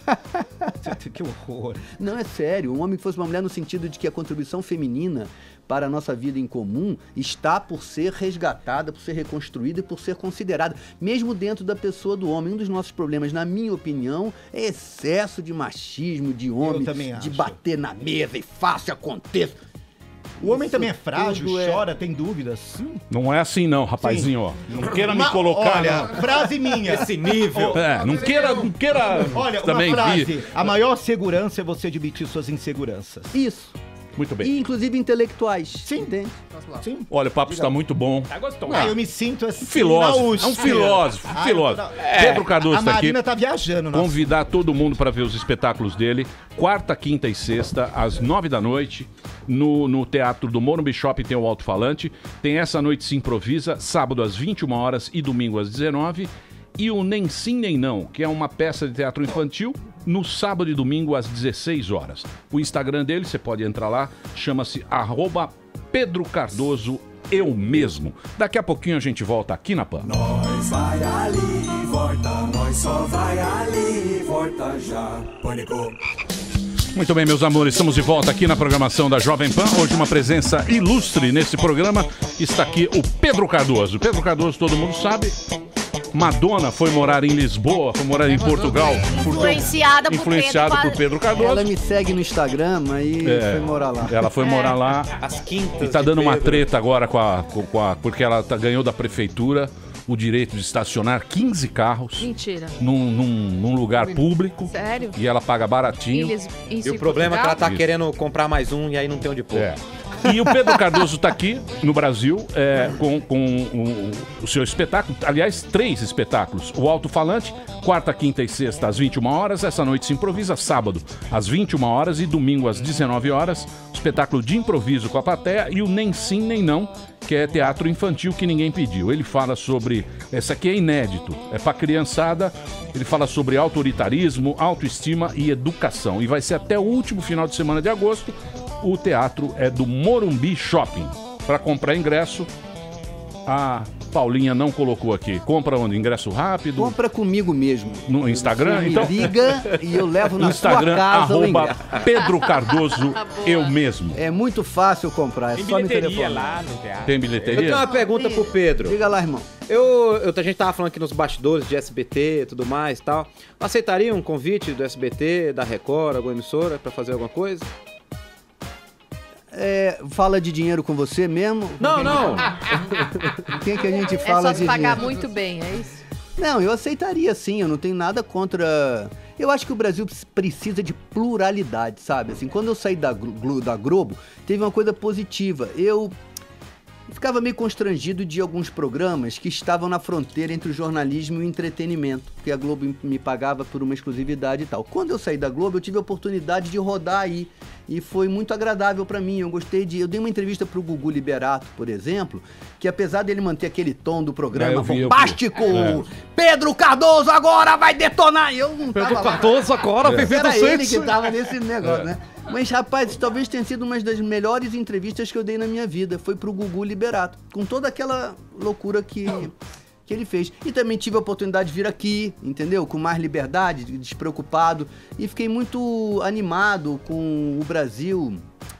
Que horror. Não, é sério, um homem que fosse uma mulher no sentido de que a contribuição feminina para a nossa vida em comum está por ser resgatada, por ser reconstruída e por ser considerada, mesmo dentro da pessoa do homem. Um dos nossos problemas, na minha opinião, é excesso de machismo, de homem, também de acho. bater na mesa e faça, aconteça. O homem Isso também é frágil, tudo é- chora, tem dúvidas. Não é assim não, rapazinho. Ó. Não queira me Uma- colocar... Olha, no- frase minha. Esse nível. É, não queira, não queira Olha, também uma frase. vir. A maior segurança é você admitir suas inseguranças. Isso. Muito bem. E inclusive intelectuais. Sim. Entende? Sim. Olha, o papo está muito bom. Tá gostoso. Ah, eu me sinto assim. Um filósofo, na é um U S P. filósofo, um Ah, filósofo. eu tô na- Pedro Cardoso A está aqui. Marina tá viajando. nossa. Convidar todo mundo para ver os espetáculos dele, quarta, quinta e sexta, às nove da noite, no, no Teatro do Morumbi Shopping tem o Alto-Falante, tem Essa Noite Se Improvisa, sábado às vinte e uma horas e domingo às dezenove, e o Nem Sim Nem Não, que é uma peça de teatro infantil, no sábado e domingo às dezesseis horas. O Instagram dele, você pode entrar lá, chama-se arroba Pedro Cardoso Eu Mesmo. Daqui a pouquinho a gente volta aqui na Pan. Nós vai ali, volta, nós só vai ali, volta já. Pânico. Muito bem, meus amores, estamos de volta aqui na programação da Jovem Pan. Hoje uma presença ilustre nesse programa. Está aqui o Pedro Cardoso. Pedro Cardoso, todo mundo sabe. Madonna foi morar em Lisboa, foi morar em Portugal. Influenciada por Influenciada Pedro por Pedro Cardoso. Ela me segue no Instagram, aí É, foi morar lá. Ela foi morar É. lá. As quintas E tá de dando uma Pedro. treta agora com a, com com a- porque ela tá- ganhou da prefeitura o direito de estacionar quinze carros Mentira. num, num- num lugar público. Sério? E ela paga baratinho. Eles- isso E o em problema é que ela tá Portugal? querendo comprar mais um e aí não tem onde pôr. É. E o Pedro Cardoso está aqui no Brasil é, com, com o, o seu espetáculo. Aliás, três espetáculos. O Alto Falante, quarta, quinta e sexta às vinte e uma horas. Essa noite se improvisa, sábado às vinte e uma horas e domingo às dezenove horas. Espetáculo de improviso com a plateia. E o Nem Sim Nem Não, que é teatro infantil que ninguém pediu. Ele fala sobre... Essa aqui é inédito. É para criançada. Ele fala sobre autoritarismo, autoestima e educação. E vai ser até o último final de semana de agosto. O teatro é do Morumbi Shopping. Para comprar ingresso, a Paulinha não colocou aqui. Compra onde? Ingresso rápido? Compra comigo mesmo. No Instagram? Você me Então, liga e eu levo na Instagram, sua casa o arroba ingresso. Pedro Cardoso Eu Mesmo. É muito fácil comprar, é Tem só me bilheteria telefonar. lá no teatro. Tem Eu bilheteria? tenho uma pergunta pro Pedro. Diga lá, irmão. Eu, eu, a gente tava falando aqui nos bastidores de S B T e tudo mais e tal. Aceitaria um convite do S B T, da Record, alguma emissora, pra fazer alguma coisa? É, fala de dinheiro com você mesmo? Não, não. Com quem que a gente É fala só de se pagar dinheiro? muito bem, é isso? Não, eu aceitaria sim, eu não tenho nada contra... Eu acho que o Brasil precisa de pluralidade, sabe? Assim, quando eu saí da, Glo- da Globo, teve uma coisa positiva. Eu ficava meio constrangido de alguns programas que estavam na fronteira entre o jornalismo e o entretenimento, porque a Globo me pagava por uma exclusividade e tal. Quando eu saí da Globo, eu tive a oportunidade de rodar aí, e foi muito agradável pra mim. Eu gostei de... Eu dei uma entrevista pro Gugu Liberato, por exemplo, que apesar dele manter aquele tom do É, programa eu vi, eu vi. bombástico, É. Pedro Cardoso agora vai detonar! E eu não Pedro tava lá. Cardoso agora, Mas vivendo era ele sexo. que tava nesse negócio, É. né? Mas, rapaz, talvez tenha sido uma das melhores entrevistas que eu dei na minha vida. Foi pro Gugu Liberato, com toda aquela loucura que, que ele fez. E também tive a oportunidade de vir aqui, entendeu? Com mais liberdade, despreocupado. E fiquei muito animado com o Brasil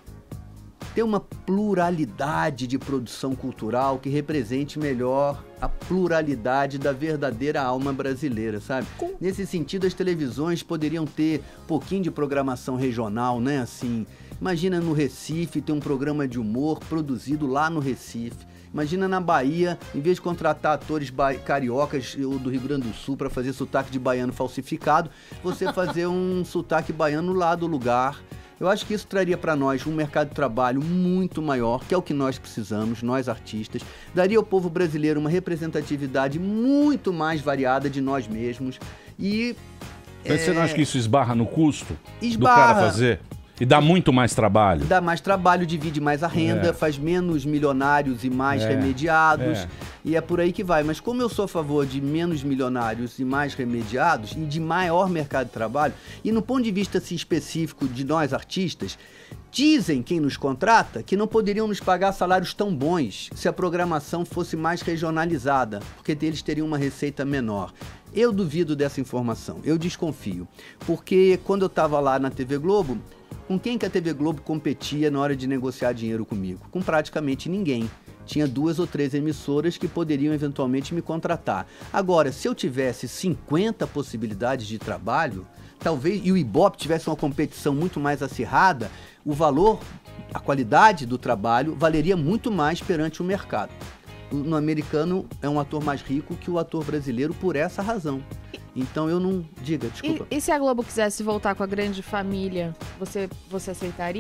ter uma pluralidade de produção cultural que represente melhor a pluralidade da verdadeira alma brasileira, sabe? Nesse sentido, as televisões poderiam ter um pouquinho de programação regional, né? Assim, imagina no Recife ter um programa de humor produzido lá no Recife. Imagina na Bahia, em vez de contratar atores ba- cariocas ou do Rio Grande do Sul para fazer sotaque de baiano falsificado, você fazer um sotaque baiano lá do lugar. Eu acho que isso traria para nós um mercado de trabalho muito maior, que é o que nós precisamos, nós artistas. Daria ao povo brasileiro uma representatividade muito mais variada de nós mesmos. E Mas você não acha que isso esbarra no custo Esbarra. do cara fazer? E dá muito mais trabalho? dá mais trabalho, divide mais a renda, É. faz menos milionários e mais É, remediados. é. E é por aí que vai. Mas como eu sou a favor de menos milionários e mais remediados, e de maior mercado de trabalho, e no ponto de vista assim, específico de nós artistas, dizem quem nos contrata que não poderiam nos pagar salários tão bons se a programação fosse mais regionalizada, porque eles teriam uma receita menor. Eu duvido dessa informação, eu desconfio. Porque quando eu estava lá na T V Globo, com quem que a T V Globo competia na hora de negociar dinheiro comigo? Com praticamente ninguém. Tinha duas ou três emissoras que poderiam eventualmente me contratar. Agora, se eu tivesse cinquenta possibilidades de trabalho, talvez, e o Ibope tivesse uma competição muito mais acirrada, o valor, a qualidade do trabalho valeria muito mais perante o mercado. No americano é um ator mais rico que o ator brasileiro por essa razão. Então eu não... Diga, desculpa. E, e se a Globo quisesse voltar com a grande família, você, você aceitaria?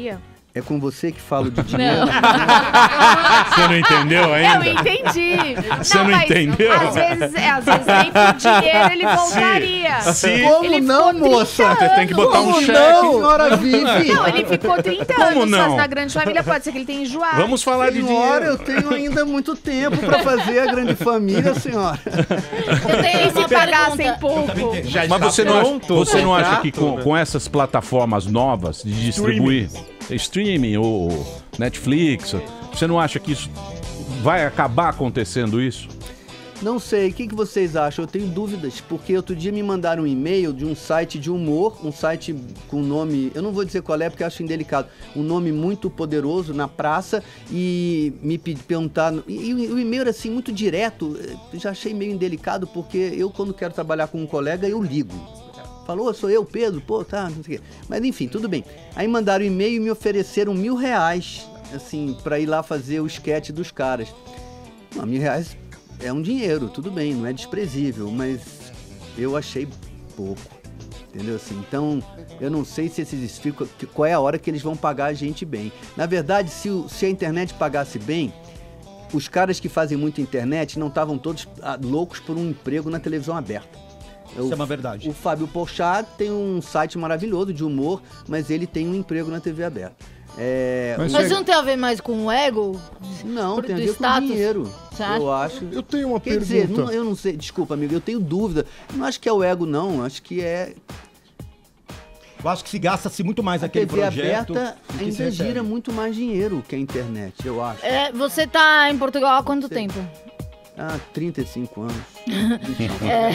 É com você que falo de dinheiro? Você não entendeu ainda? Eu entendi. Você não, mas entendeu? Às vezes, é, às vezes nem por dinheiro ele voltaria. Sim. Como Ele não, ficou moça? Você tem que botar um Como cheque. não, senhora Vivi? Não, ele ficou trinta Como anos não? fazendo a grande família, pode ser que ele tenha enjoado. Vamos falar de Senhora, dinheiro. eu tenho ainda muito tempo pra fazer a grande família, senhora. Eu tenho E se uma pagassem pergunta. pouco? Já Mas está você não, acha, pronto, você não acha contrato, que com, né? com essas plataformas novas de distribuir streaming ou Netflix, você não acha que isso vai acabar acontecendo isso? Não sei, o que, que vocês acham? Eu tenho dúvidas, porque outro dia me mandaram um e-mail de um site de humor, um site com nome, eu não vou dizer qual é porque eu acho indelicado, um nome muito poderoso na praça, e me pedi- perguntaram, e, e o e-mail era assim, muito direto, eu já achei meio indelicado, porque eu quando quero trabalhar com um colega, eu ligo. Falou, sou eu, Pedro, pô, tá, não sei o quê. Mas enfim, tudo bem. Aí mandaram um e-mail e me ofereceram mil reais, assim, pra ir lá fazer o sketch dos caras. Não, mil reais é um dinheiro, tudo bem, não é desprezível, mas eu achei pouco, entendeu? Assim, então, eu não sei se esses ficam, qual é a hora que eles vão pagar a gente bem. Na verdade, se, o- se a internet pagasse bem, os caras que fazem muita internet não estavam todos ah, loucos por um emprego na televisão aberta. Isso O- é uma verdade. O Fábio Porchat tem um site maravilhoso de humor, mas ele tem um emprego na T V aberta. É, Mas o- isso não tem a ver mais com o ego? Não, Por- tem a do ver status? com dinheiro, Você acha? eu acho. Eu tenho uma Quer dizer, pergunta. não- eu não sei, desculpa, amigo, eu tenho dúvida. Eu não acho que é o ego, não. Acho que é. Eu acho que se gasta-se muito mais A aquele T V projeto aberta do que se ainda recebe. gira muito mais dinheiro que a internet, eu acho. É, você tá em Portugal há quanto tempo? Ah, trinta e cinco anos. É.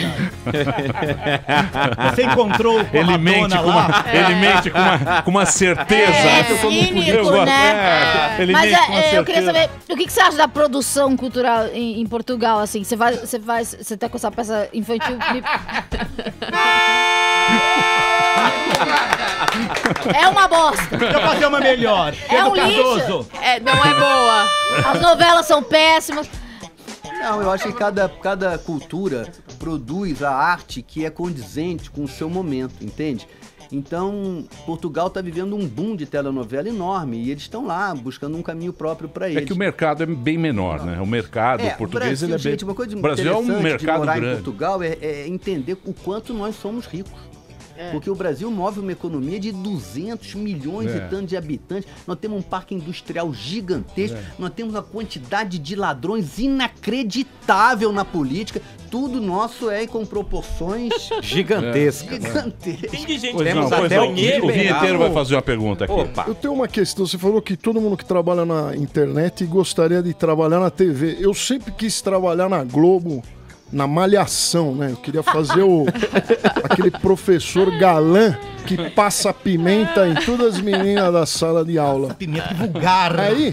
Você encontrou com a Ele mente Madonna com uma, lá? ele mente com uma, com uma certeza. É, Eu cínico, gosto- né? é, ele Mas mente com uma é, eu queria certeza. saber, o que, que você acha da produção cultural em, em Portugal, assim? Você vai, você vai, você tá com essa peça infantil... me- É uma bosta. Deixa eu fazer uma melhor. É um Pedro lixo. Cardoso. É, não é boa. As novelas são péssimas. Não, eu acho que cada, cada cultura produz a arte que é condizente com o seu momento, entende? Então, Portugal está vivendo um boom de telenovela enorme e eles estão lá buscando um caminho próprio para eles. É que o mercado é bem menor, né? O mercado É, português Brasil, ele é bem... gente, uma coisa o Brasil é um interessante de mercado morar em grande. Portugal é, é entender o quanto nós somos ricos. É. Porque o Brasil move uma economia de duzentos milhões É. e tantos de habitantes. Nós temos um parque industrial gigantesco. Nós temos uma quantidade de ladrões inacreditável na política. Tudo nosso é com proporções Gigantesca. gigantescas. Tem de gente Pois Temos não, pois até não. o O Kid vinheteiro Bengala. vai fazer uma pergunta aqui. Opa. Eu tenho uma questão, você falou que todo mundo que trabalha na internet gostaria de trabalhar na T V. Eu sempre quis trabalhar na Globo, na Malhação, né? Eu queria fazer o aquele professor galã que passa pimenta em todas as meninas da sala de aula. Pimenta vulgar. Aí,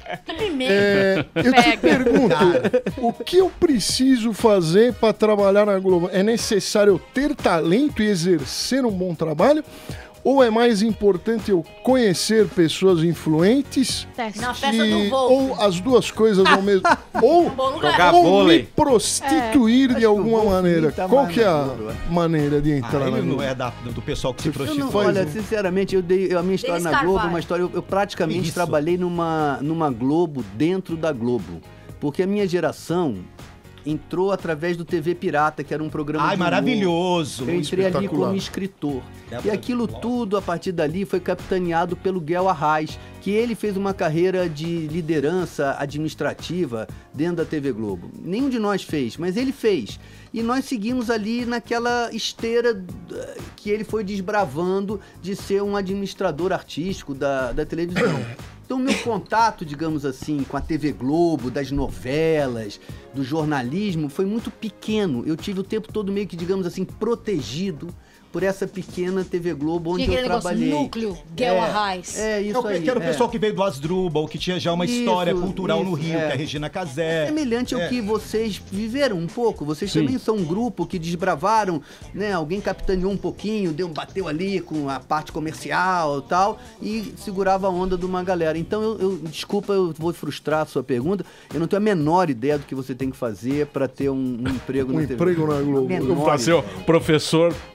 é, eu te pergunto, o que eu preciso fazer para trabalhar na Globo? É necessário eu ter talento e exercer um bom trabalho? Ou é mais importante eu conhecer pessoas influentes? Na festa do e- Volpe. ou as duas coisas ao mesmo ou, bom lugar. Jogar ou vôlei. me prostituir de Acho que o alguma Volpe maneira. tá Qual mais que é a maduro, é. maneira de Ah, entrar na ele Globo? não é da- do pessoal que se Eu não, prostitui. olha, sinceramente, eu dei a minha história Denis na Globo, Carvalho. uma história. Eu, eu praticamente Isso. trabalhei numa, numa Globo dentro da Globo. Porque a minha geração entrou através do T V Pirata, que era um programa Ai, de humor. maravilhoso. Eu entrei ali espetacular. como escritor. É, E aquilo tudo, a partir dali, foi capitaneado pelo Guel Arraes, que ele fez uma carreira de liderança administrativa dentro da T V Globo. Nenhum de nós fez, mas ele fez. E nós seguimos ali naquela esteira eh, que ele foi desbravando de ser um administrador artístico da, da televisão. Então, meu contato, digamos assim, com a T V Globo, das novelas, do jornalismo, foi muito pequeno. Eu tive o tempo todo meio que, digamos assim, protegido por essa pequena T V Globo onde Tinha eu aquele negócio, trabalhei. núcleo, Guel É, Arraes. É, isso Não, aí. que era o é. pessoal que veio do Asdrubal, que tinha já uma Isso, história cultural no isso, Rio, é. que é a Regina Casé. Semelhante ao É. que vocês viveram um pouco. Vocês Sim. também são um grupo que desbravaram, né? Alguém capitaneou um pouquinho, deu, bateu ali com a parte comercial e tal, e segurava a onda de uma galera. Então, eu, eu- desculpa, eu vou frustrar a sua pergunta. Eu não tenho a menor ideia do que você tem que fazer para ter um, um emprego Um na T V. emprego na Globo. A menor Eu Fazer o ideia. professor Pimenta.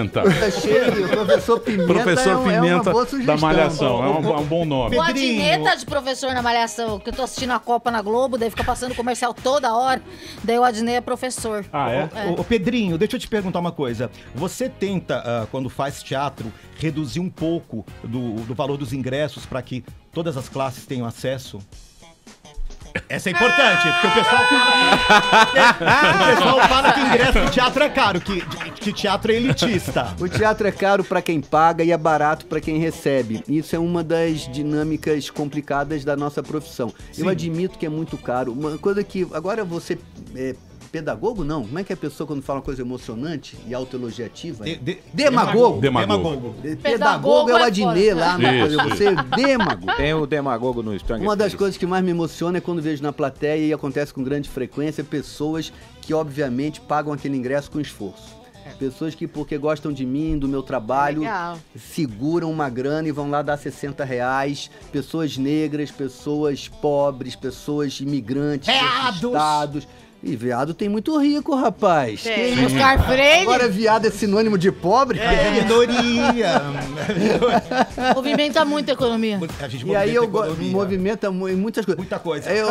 Pimenta. Cheio, o professor Pimenta, Professor é, um, é uma Pimenta boa da sugestão. Malhação. É um, é um bom nome. O Adnet tá de professor na Malhação, que eu tô assistindo a Copa na Globo, daí fica passando comercial toda hora, daí o Adnet é professor. Ah, é? Ô, ô, Pedrinho, deixa eu te perguntar uma coisa. Você tenta, ah, quando faz teatro, reduzir um pouco do, do valor dos ingressos para que todas as classes tenham acesso? Essa é importante, porque o pessoal fala, o pessoal fala que ingresso de teatro é caro, que, que teatro é elitista. O teatro é caro para quem paga e é barato para quem recebe. Isso é uma das dinâmicas complicadas da nossa profissão. Sim. Eu admito que é muito caro. Uma coisa que... Agora você... É, pedagogo, não? Como é que é a pessoa quando fala uma coisa emocionante e autoelogiativa? De, de, demagogo. Demagogo. De- Pedagogo é o Adnet lá. na Isso, coisa. Você é demagogo. Tem o demagogo no Strong Uma das Face. coisas que mais me emociona é quando vejo na plateia, e acontece com grande frequência, pessoas que obviamente pagam aquele ingresso com esforço. Pessoas que, porque gostam de mim, do meu trabalho, Legal. seguram uma grana e vão lá dar sessenta reais. Pessoas negras, pessoas pobres, pessoas imigrantes, Veados. estados. E viado tem muito rico, rapaz. Tem. Que isso? Oscar Freire. Agora viado é sinônimo de pobre? É minoria. Movimenta muito a economia. A gente E aí eu movimenta go- economia. movimenta mu- muitas coisas. Muita coisa. Eu,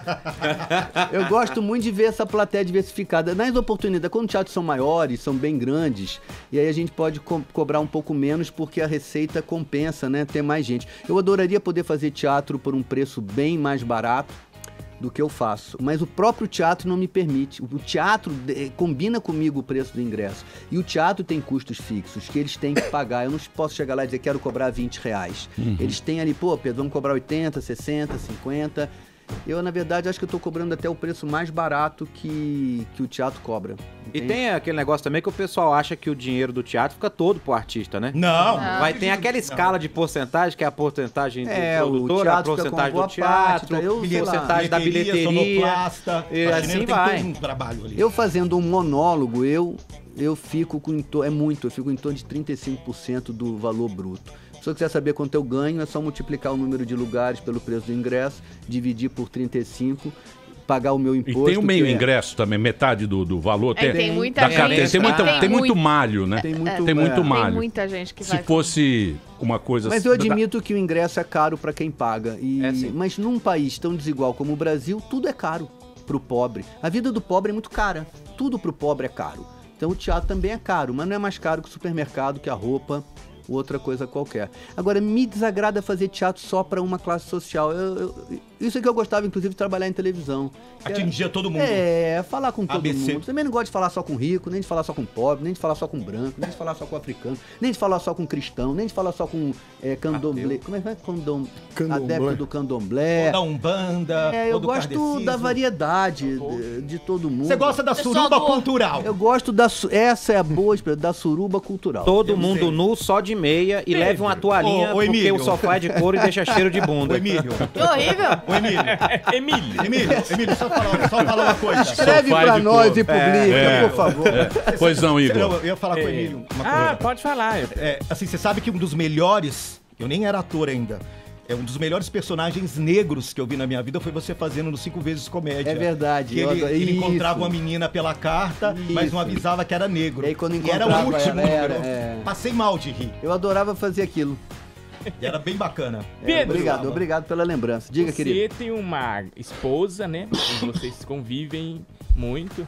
eu gosto muito de ver essa plateia diversificada. Nas oportunidades, quando os teatros são maiores, são bem grandes, e aí a gente pode co- cobrar um pouco menos porque a receita compensa, né? Ter mais gente. Eu adoraria poder fazer teatro por um preço bem mais barato do que eu faço, mas o próprio teatro não me permite. O teatro eh, combina comigo o preço do ingresso, e o teatro tem custos fixos que eles têm que pagar. Eu não posso chegar lá e dizer quero cobrar vinte reais. Uhum. Eles têm ali, pô, Pedro, vamos cobrar oitenta, sessenta, cinquenta. Eu, na verdade, acho que eu tô cobrando até o preço mais barato que, que o teatro cobra. E entende? tem aquele negócio também que o pessoal acha que o dinheiro do teatro fica todo pro artista, né? Não. Vai ter aquela escala de porcentagem, que é a porcentagem do É, o produtor, a teatro fica com porcentagem boa do teatro, parte, tá? Eu, a sei lá, porcentagem da bilheteria, sonoplasta, e faxineiro, assim tem vai. todo um trabalho ali. Eu fazendo um monólogo, eu, eu fico com... em to- É muito, eu fico em torno de trinta e cinco por cento do valor bruto. Se você quiser saber quanto eu ganho, é só multiplicar o número de lugares pelo preço do ingresso, dividir por trinta e cinco, pagar o meu E imposto. tem o meio que é- ingresso também, metade do, do valor. É, tem muita da gente. carteira. Tem, muita- Tem tem muito muito. malho, né? Tem muito, Tem muito é. malho. Tem muita gente que Se vai. fosse uma coisa... Mas eu admito que o ingresso é caro para quem paga. E... É, sim. Mas num país tão desigual como o Brasil, tudo é caro pro pobre. A vida do pobre é muito cara. Tudo pro pobre é caro. Então o teatro também é caro, mas não é mais caro que o supermercado, que a roupa, ou outra coisa qualquer. Agora, me desagrada fazer teatro só para uma classe social. Eu- eu- isso é que eu gostava, inclusive, de trabalhar em televisão. Atingia todo mundo. É, falar com todo A B C. mundo. Também não gosto de falar só com rico, nem de falar só com pobre, nem de falar só com branco, nem de falar só com africano, nem de falar só com cristão, nem de falar só com é, candomblé. Como é que é? Condom... Candomblé. Adepto do candomblé. Ou da Umbanda, É, ou eu do gosto kardecismo. da variedade de, de todo mundo. Você gosta da Pessoal suruba do- cultural. Eu gosto da... su- Essa é a boa expressão, da suruba cultural. Todo Eu mundo sei. nu, só de meia, e leve uma toalhinha, Ô, ô, porque Emílio. o sofá é de couro e deixa cheiro de bunda. Ô, Emílio. Que horrível. Ô, Emílio. Emílio. Emílio, Emílio, só falar, só falar uma coisa. Escreve Sofá pra de nós couro. e publica, É, por favor. Pois não, Eu, Igor. eu ia falar com o É. Emílio uma coisa. Ah, pode falar. É, assim, você sabe que um dos melhores, eu nem era ator ainda, é um dos melhores personagens negros que eu vi na minha vida foi você fazendo no Cinco Vezes Comédia. É verdade. Que eu ele, adoro- ele Isso. encontrava uma menina pela carta, mas não Isso. avisava que era negro. E aí, quando era o encontrava último ela, era, número. é. Passei mal de rir. Eu adorava fazer aquilo. E era bem bacana. É, Pedro. obrigado, obrigado pela lembrança. Diga, Você querido. tem uma esposa, né? E vocês convivem muito.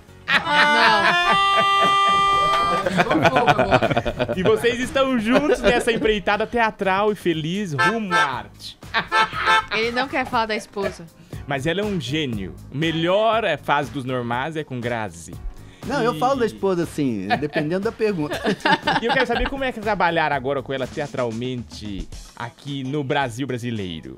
E vocês estão juntos nessa empreitada teatral e feliz rumo à arte. Ele não quer falar da esposa. Mas ela é um gênio. Melhor é fase dos normais é com Grazi. Não, eu E- falo da esposa assim, dependendo da pergunta. E eu quero saber como é que é trabalhar agora com ela teatralmente aqui no Brasil brasileiro.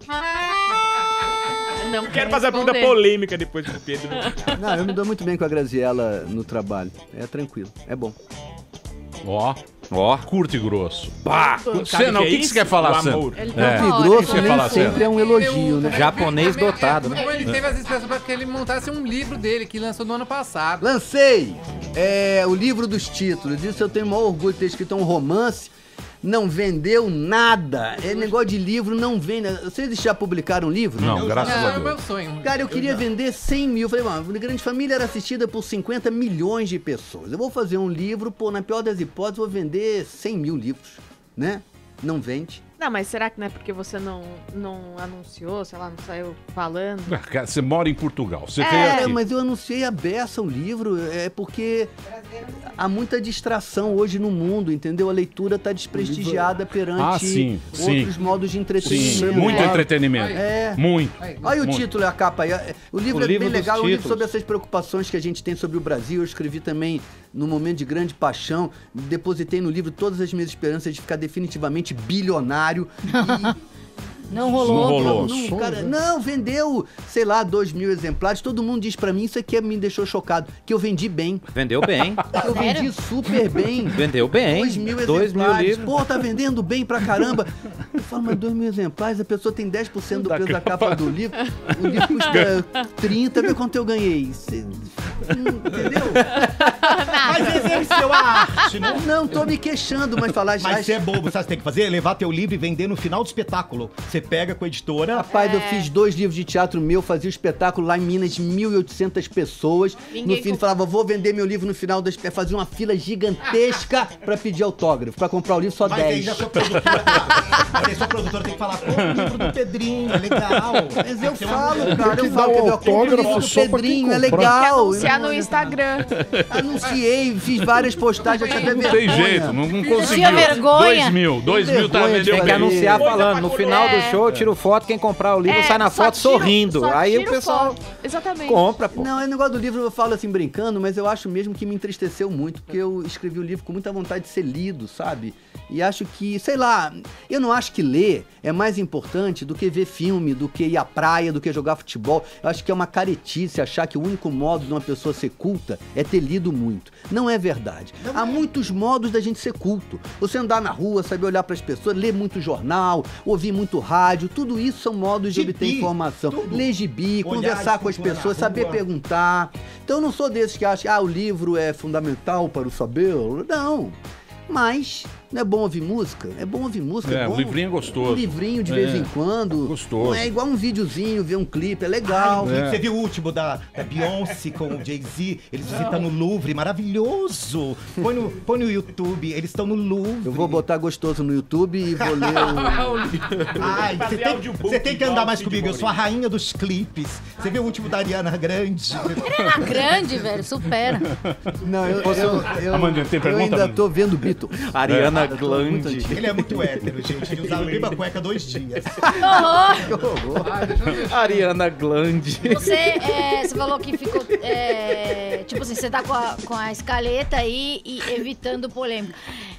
Não Quero quer fazer a pergunta responder. polêmica depois do Pedro. Não, eu me dou muito bem com a Graziella no trabalho. É tranquilo, é bom. Ó, Ó. curto e grosso. Bah! Senna, o que, que você quer falar, O Senna? amor. Ele É. tá E fora. grosso Você nem fala, sempre Senna? é um elogio, né? Japonês Também, dotado, é, né? muito bom, ele teve essa expressão para que ele montasse um livro dele, que lançou no ano passado. Lancei é, o livro dos títulos. Isso eu tenho o maior orgulho de ter escrito um romance. não vendeu nada. É negócio de livro, não vende. Vocês já publicaram livro? Não, graças Não, a é o Deus. meu sonho. Cara, eu queria já. vender cem mil. Falei, mano, a Grande Família era assistida por cinquenta milhões de pessoas. Eu vou fazer um livro, pô, na pior das hipóteses, vou vender cem mil livros, né? Não vende. Não, mas será que não é porque você não, não anunciou, sei lá, não saiu falando? Cara, você mora em Portugal. Você É, veio aqui. mas eu anunciei a beça o livro, é porque há muita distração hoje no mundo, entendeu? A leitura tá desprestigiada perante Ah, sim, outros sim. modos de entretenimento. Sim, muito entretenimento. É. Muito. Olha o Muito. título e a capa aí. O livro O é livro bem dos legal, é um livro títulos. sobre essas preocupações que a gente tem sobre o Brasil. Eu escrevi também num momento de grande paixão. Depositei no livro todas as minhas esperanças de ficar definitivamente bilionário. Não rolou. Não rolou. Não, cara, não, vendeu, sei lá, dois mil exemplares. Todo mundo diz pra mim, isso aqui me deixou chocado, que eu vendi bem. Vendeu bem. Eu vendi super bem. Vendeu bem. Dois mil Dois mil exemplares. livros. Pô, tá vendendo bem pra caramba. Eu falo, mas dois mil exemplares, a pessoa tem dez por cento do Da preço da capa. capa do livro. O livro custa trinta, vê quanto eu ganhei. Cê- Entendeu? Mas exerceu a arte, né? Não, tô me queixando, mas falar... Mas você é bobo, sabe o que você tem que fazer? Levar teu livro e vender no final do espetáculo. Você pega com a editora... Rapaz, eu fiz dois livros de teatro meu, fazia o espetáculo lá em Minas, mil e oitocentas pessoas. Ninguém no fim, comp- falava, vou vender meu livro no final do espetáculo. Fazia uma fila gigantesca pra pedir autógrafo. Pra comprar o livro, só Mas aí dez. já sua produtora... Mas aí sua produtora tem que falar, pô, o livro do Pedrinho, é legal. Mas eu Tem uma- falo, cara, que eu dar falo um que eu autógrafo livro do só pra quem Pedrinho, é comprar. Quer legal. anunciar Eu no Instagram. Anunciei, fiz várias postagens, até Não tem jeito, não, não conseguiu. Tinha vergonha. Dois mil, dois mil tá vergonha de vendeu Tem que fazer. bem. anunciar Coisa falando. pra No colher. final do É. show, eu tiro foto, quem comprar o livro É, sai na só foto tiro- sorrindo. só Aí o tiro pessoal foto. Exatamente. compra, pô. Não, é negócio do livro, eu falo assim brincando, mas eu acho mesmo que me entristeceu muito, porque eu escrevi o livro com muita vontade de ser lido, sabe? E acho que, sei lá, eu não acho que ler é mais importante do que ver filme, do que ir à praia, do que jogar futebol. Eu acho que é uma caretice achar que o único modo de uma pessoa ser culta é ter lido muito. Não é verdade. Há muitos modos da gente ser culto. Você andar na rua, saber olhar para as pessoas, ler muito jornal, ouvir muito rádio, tudo isso são modos de Gibi, obter informação. tudo. Ler gibi, Olhar conversar de com as cultura na pessoas, saber rua. perguntar. Então eu não sou desses que acham que ah, o livro é fundamental para o saber. Não. Mas não é bom ouvir música? É bom ouvir música. É, bom. o livrinho é gostoso. Um livrinho de vez É, em quando. gostoso. Não é igual um videozinho, ver um clipe, é Ai, legal. o clipe, Você viu o último da, da Beyoncé com o Jay-Z? Eles visitam no Louvre, maravilhoso. Põe no, põe no YouTube, eles estão no Louvre. Eu vou botar gostoso no YouTube e vou ler o... Ai, você Fazer tem, audiobook você tem que igual andar o mais Cid comigo, eu Moreira. sou a rainha dos clipes. Você viu o último da Ariana Grande? Era grande, velho, supera. Não, eu, eu, eu, Amanda, tem eu pergunta, ainda Amanda? tô vendo Beatles. Ariana Eu tô muito Glande. antigo. Ele é muito hétero, gente. Ele usava a mesma cueca dois dias. Que horror. Ah, deixa eu ver. Ariana Glande. Você, é, você falou que ficou. é, tipo assim, você tá com a, com a escaleta aí e evitando polêmica.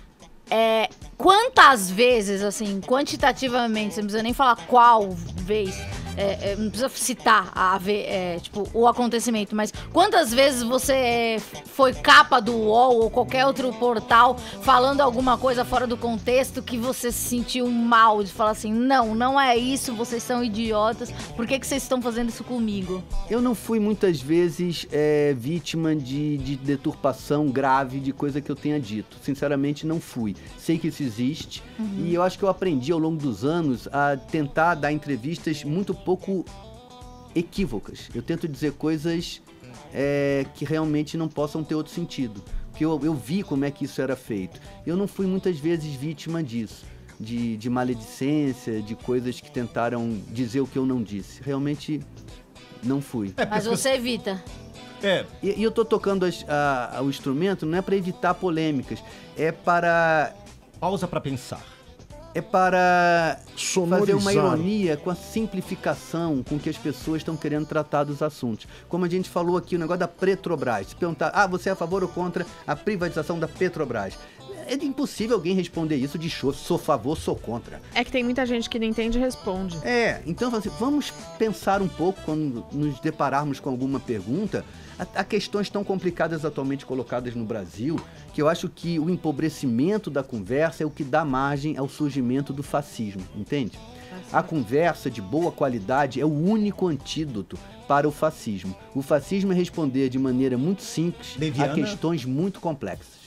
É, quantas vezes, assim, quantitativamente, você não precisa nem falar qual vez, é, é, não precisa citar a, ve- é, tipo, o acontecimento, mas quantas vezes você foi capa do U O L ou qualquer outro portal falando alguma coisa fora do contexto que você se sentiu mal de falar assim, não, não é isso, vocês são idiotas, por que, que vocês estão fazendo isso comigo? Eu não fui muitas vezes é, vítima de, de deturpação grave de coisa que eu tenha dito. Sinceramente, não fui. Sei que isso existe e eu acho que eu aprendi ao longo dos anos a tentar dar entrevistas muito pouco equívocas. Eu tento dizer coisas é, que realmente não possam ter outro sentido. Porque eu, eu vi como é que isso era feito. Eu não fui muitas vezes vítima disso. De, de maledicência, de coisas que tentaram dizer o que eu não disse. Realmente não fui. Mas você evita. É, E, e eu tô tocando as- a- a- o instrumento não é para evitar polêmicas, é para pausa pra pensar. é para fazer uma Sonorizar. ironia com a simplificação com que as pessoas estão querendo tratar dos assuntos. Como a gente falou aqui, o negócio da Petrobras. Se perguntar, ah, você é a favor ou contra a privatização da Petrobras? É impossível alguém responder isso de show, sou a favor, sou contra. É que tem muita gente que não entende e responde. É, então assim, vamos pensar um pouco quando nos depararmos com alguma pergunta. Há, há questões tão complicadas atualmente colocadas no Brasil que eu acho que o empobrecimento da conversa é o que dá margem ao surgimento do fascismo, entende? A conversa de boa qualidade é o único antídoto para o fascismo. O fascismo é responder de maneira muito simples Leviana. a questões muito complexas.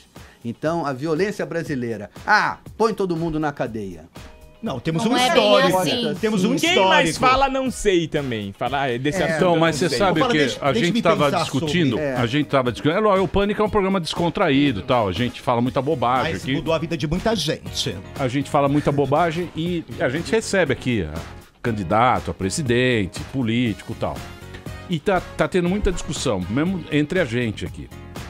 Então, a violência brasileira. Ah, põe todo mundo na cadeia. Não, temos Não um é bem histórico. assim. Temos um Quem histórico. mais fala, não sei também. Falar é, desse É, assunto, então, eu mas não você sei. sabe Fala, que deixa- a deixa gente me tava pensar discutindo, sobre. É. a gente tava discutindo, é lógico, o Pânico é um programa descontraído e tal, a gente fala muita bobagem Mas aqui. mudou a vida de muita gente. A gente fala muita bobagem e a gente recebe aqui a candidato a presidente, político e tal. E tá, tá tendo muita discussão, mesmo entre a gente aqui.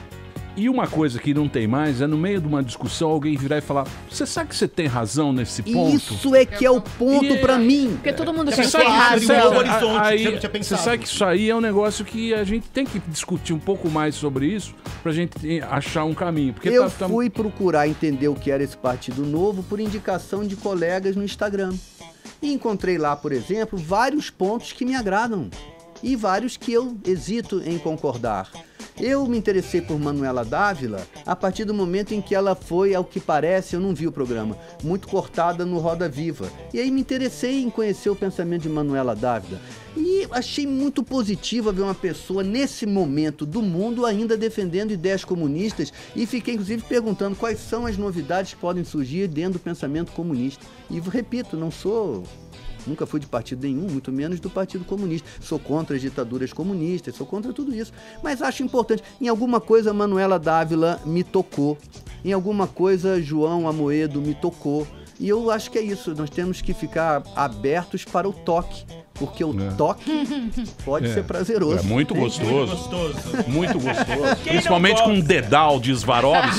E uma coisa que não tem mais é no meio de uma discussão alguém virar e falar: você sabe que você tem razão nesse ponto? Isso é que é o ponto E- pra mim. Porque todo mundo Você tem sabe, razão. você sabe- Novo horizonte, aí- você não tinha você pensado. sabe que isso aí é um negócio que a gente tem que discutir um pouco mais sobre isso pra gente achar um caminho. Porque Eu tá- tá- fui procurar entender o que era esse Partido Novo por indicação de colegas no Instagram. E encontrei lá, por exemplo, vários pontos que me agradam e vários que eu hesito em concordar. Eu me interessei por Manuela Dávila a partir do momento em que ela foi, ao que parece, eu não vi o programa, muito cortada no Roda Viva. E aí me interessei em conhecer o pensamento de Manuela Dávila. E achei muito positivo ver uma pessoa nesse momento do mundo ainda defendendo ideias comunistas e fiquei inclusive perguntando quais são as novidades que podem surgir dentro do pensamento comunista. E repito, não sou... Nunca fui de partido nenhum, muito menos do Partido Comunista. Sou contra as ditaduras comunistas, sou contra tudo isso. Mas acho importante. Em alguma coisa, Manuela Dávila me tocou. Em alguma coisa, João Amoedo me tocou. E eu acho que é isso. Nós temos que ficar abertos para o toque. Porque o toque pode É. ser prazeroso. É muito Hein? gostoso. Muito gostoso. Principalmente com um dedal de Swarovski.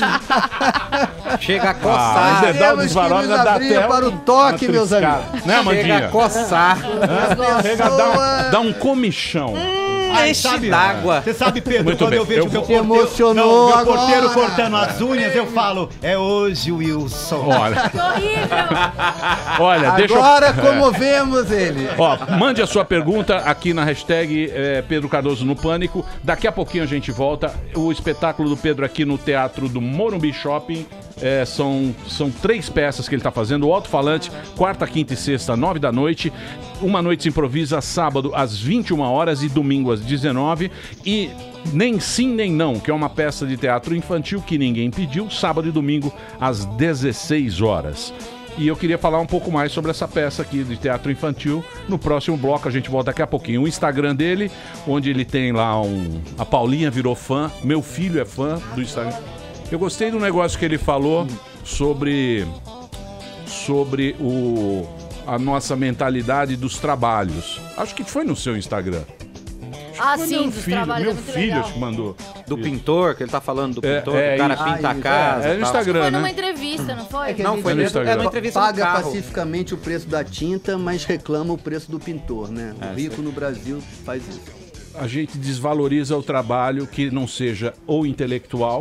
Chega a Ah, coçar. o dedal Temos de que Swarovski nos dá abrir até para o uma toque, meus triscada. amigos. Né, Amandinha? Chega a coçar. Hã? Chega a dar um, dá um comichão. Ai, Enche sabe, d'água. Você sabe, Pedro, Muito quando bem, eu vejo eu meu vou- porteiro, Emocionou não, meu agora. porteiro cortando as unhas, eu falo, é hoje, Wilson. Olha, Que horrível! olha, deixa eu... Agora comovemos ele. Ó, mande a sua pergunta aqui na hashtag eh, Pedro Cardoso no Pânico. Daqui a pouquinho a gente volta. O espetáculo do Pedro aqui no Teatro do Morumbi Shopping. eh, são, são três peças que ele tá fazendo. O Alto-Falante, quarta, quinta e sexta, nove da noite. Uma Noite se Improvisa, sábado às vinte e uma horas e domingo às dezenove. E Nem Sim Nem Não, que é uma peça de teatro infantil que ninguém pediu, sábado e domingo às dezesseis horas. E eu queria falar um pouco mais sobre essa peça aqui de teatro infantil. No próximo bloco a gente volta daqui a pouquinho. O Instagram dele, onde ele tem lá um... A Paulinha virou fã, meu filho é fã do Instagram. Eu gostei do negócio que ele falou sobre... Sobre o... a nossa mentalidade dos trabalhos. Acho que foi no seu Instagram. Ah, Foi sim, meu dos filho, trabalhos meu é muito filho legal. acho que mandou. Do Isso. pintor, que ele tá falando do É, pintor, é o cara isso. pinta Ah, a isso. casa. É, é no tal. Instagram, Foi né? numa entrevista, não foi? É que a Não, gente foi no dentro, é Instagram. numa entrevista paga no carro. pacificamente o preço da tinta, mas reclama o preço do pintor, né? O rico no Brasil faz isso. A gente desvaloriza o trabalho que não seja ou intelectual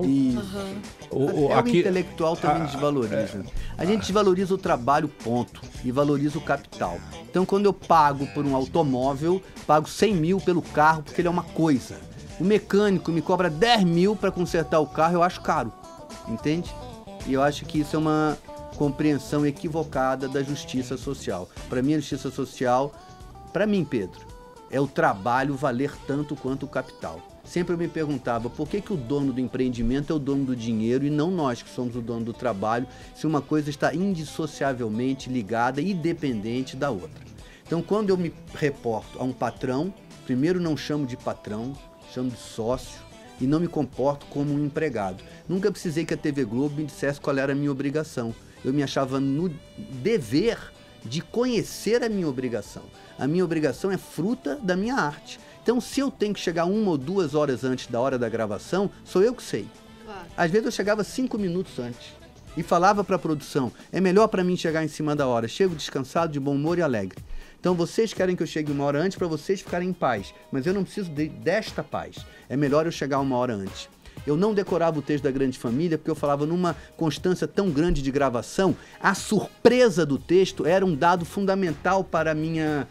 ou, ou É, o aqui- intelectual também Ah, desvaloriza. A gente desvaloriza o trabalho, ponto. E valoriza o capital. Então, quando eu pago por um automóvel, pago cem mil pelo carro, porque ele é uma coisa. O mecânico me cobra dez mil para consertar o carro, eu acho caro. Entende? E eu acho que isso é uma compreensão equivocada da justiça social. Para mim, a justiça social, para mim, Pedro, é o trabalho valer tanto quanto o capital. Sempre eu me perguntava por que, que o dono do empreendimento é o dono do dinheiro e não nós que somos o dono do trabalho, se uma coisa está indissociavelmente ligada e dependente da outra. Então, quando eu me reporto a um patrão, primeiro não chamo de patrão, chamo de sócio e não me comporto como um empregado. Nunca precisei que a T V Globo me dissesse qual era a minha obrigação. Eu me achava no dever de conhecer a minha obrigação. A minha obrigação é fruta da minha arte. Então, se eu tenho que chegar uma ou duas horas antes da hora da gravação, sou eu que sei. Às vezes eu chegava cinco minutos antes e falava para a produção, é melhor para mim chegar em cima da hora, chego descansado, de bom humor e alegre. Então vocês querem que eu chegue uma hora antes para vocês ficarem em paz, mas eu não preciso de, desta paz, é melhor eu chegar uma hora antes. Eu não decorava o texto da Grande Família porque eu falava numa constância tão grande de gravação, a surpresa do texto era um dado fundamental para a minha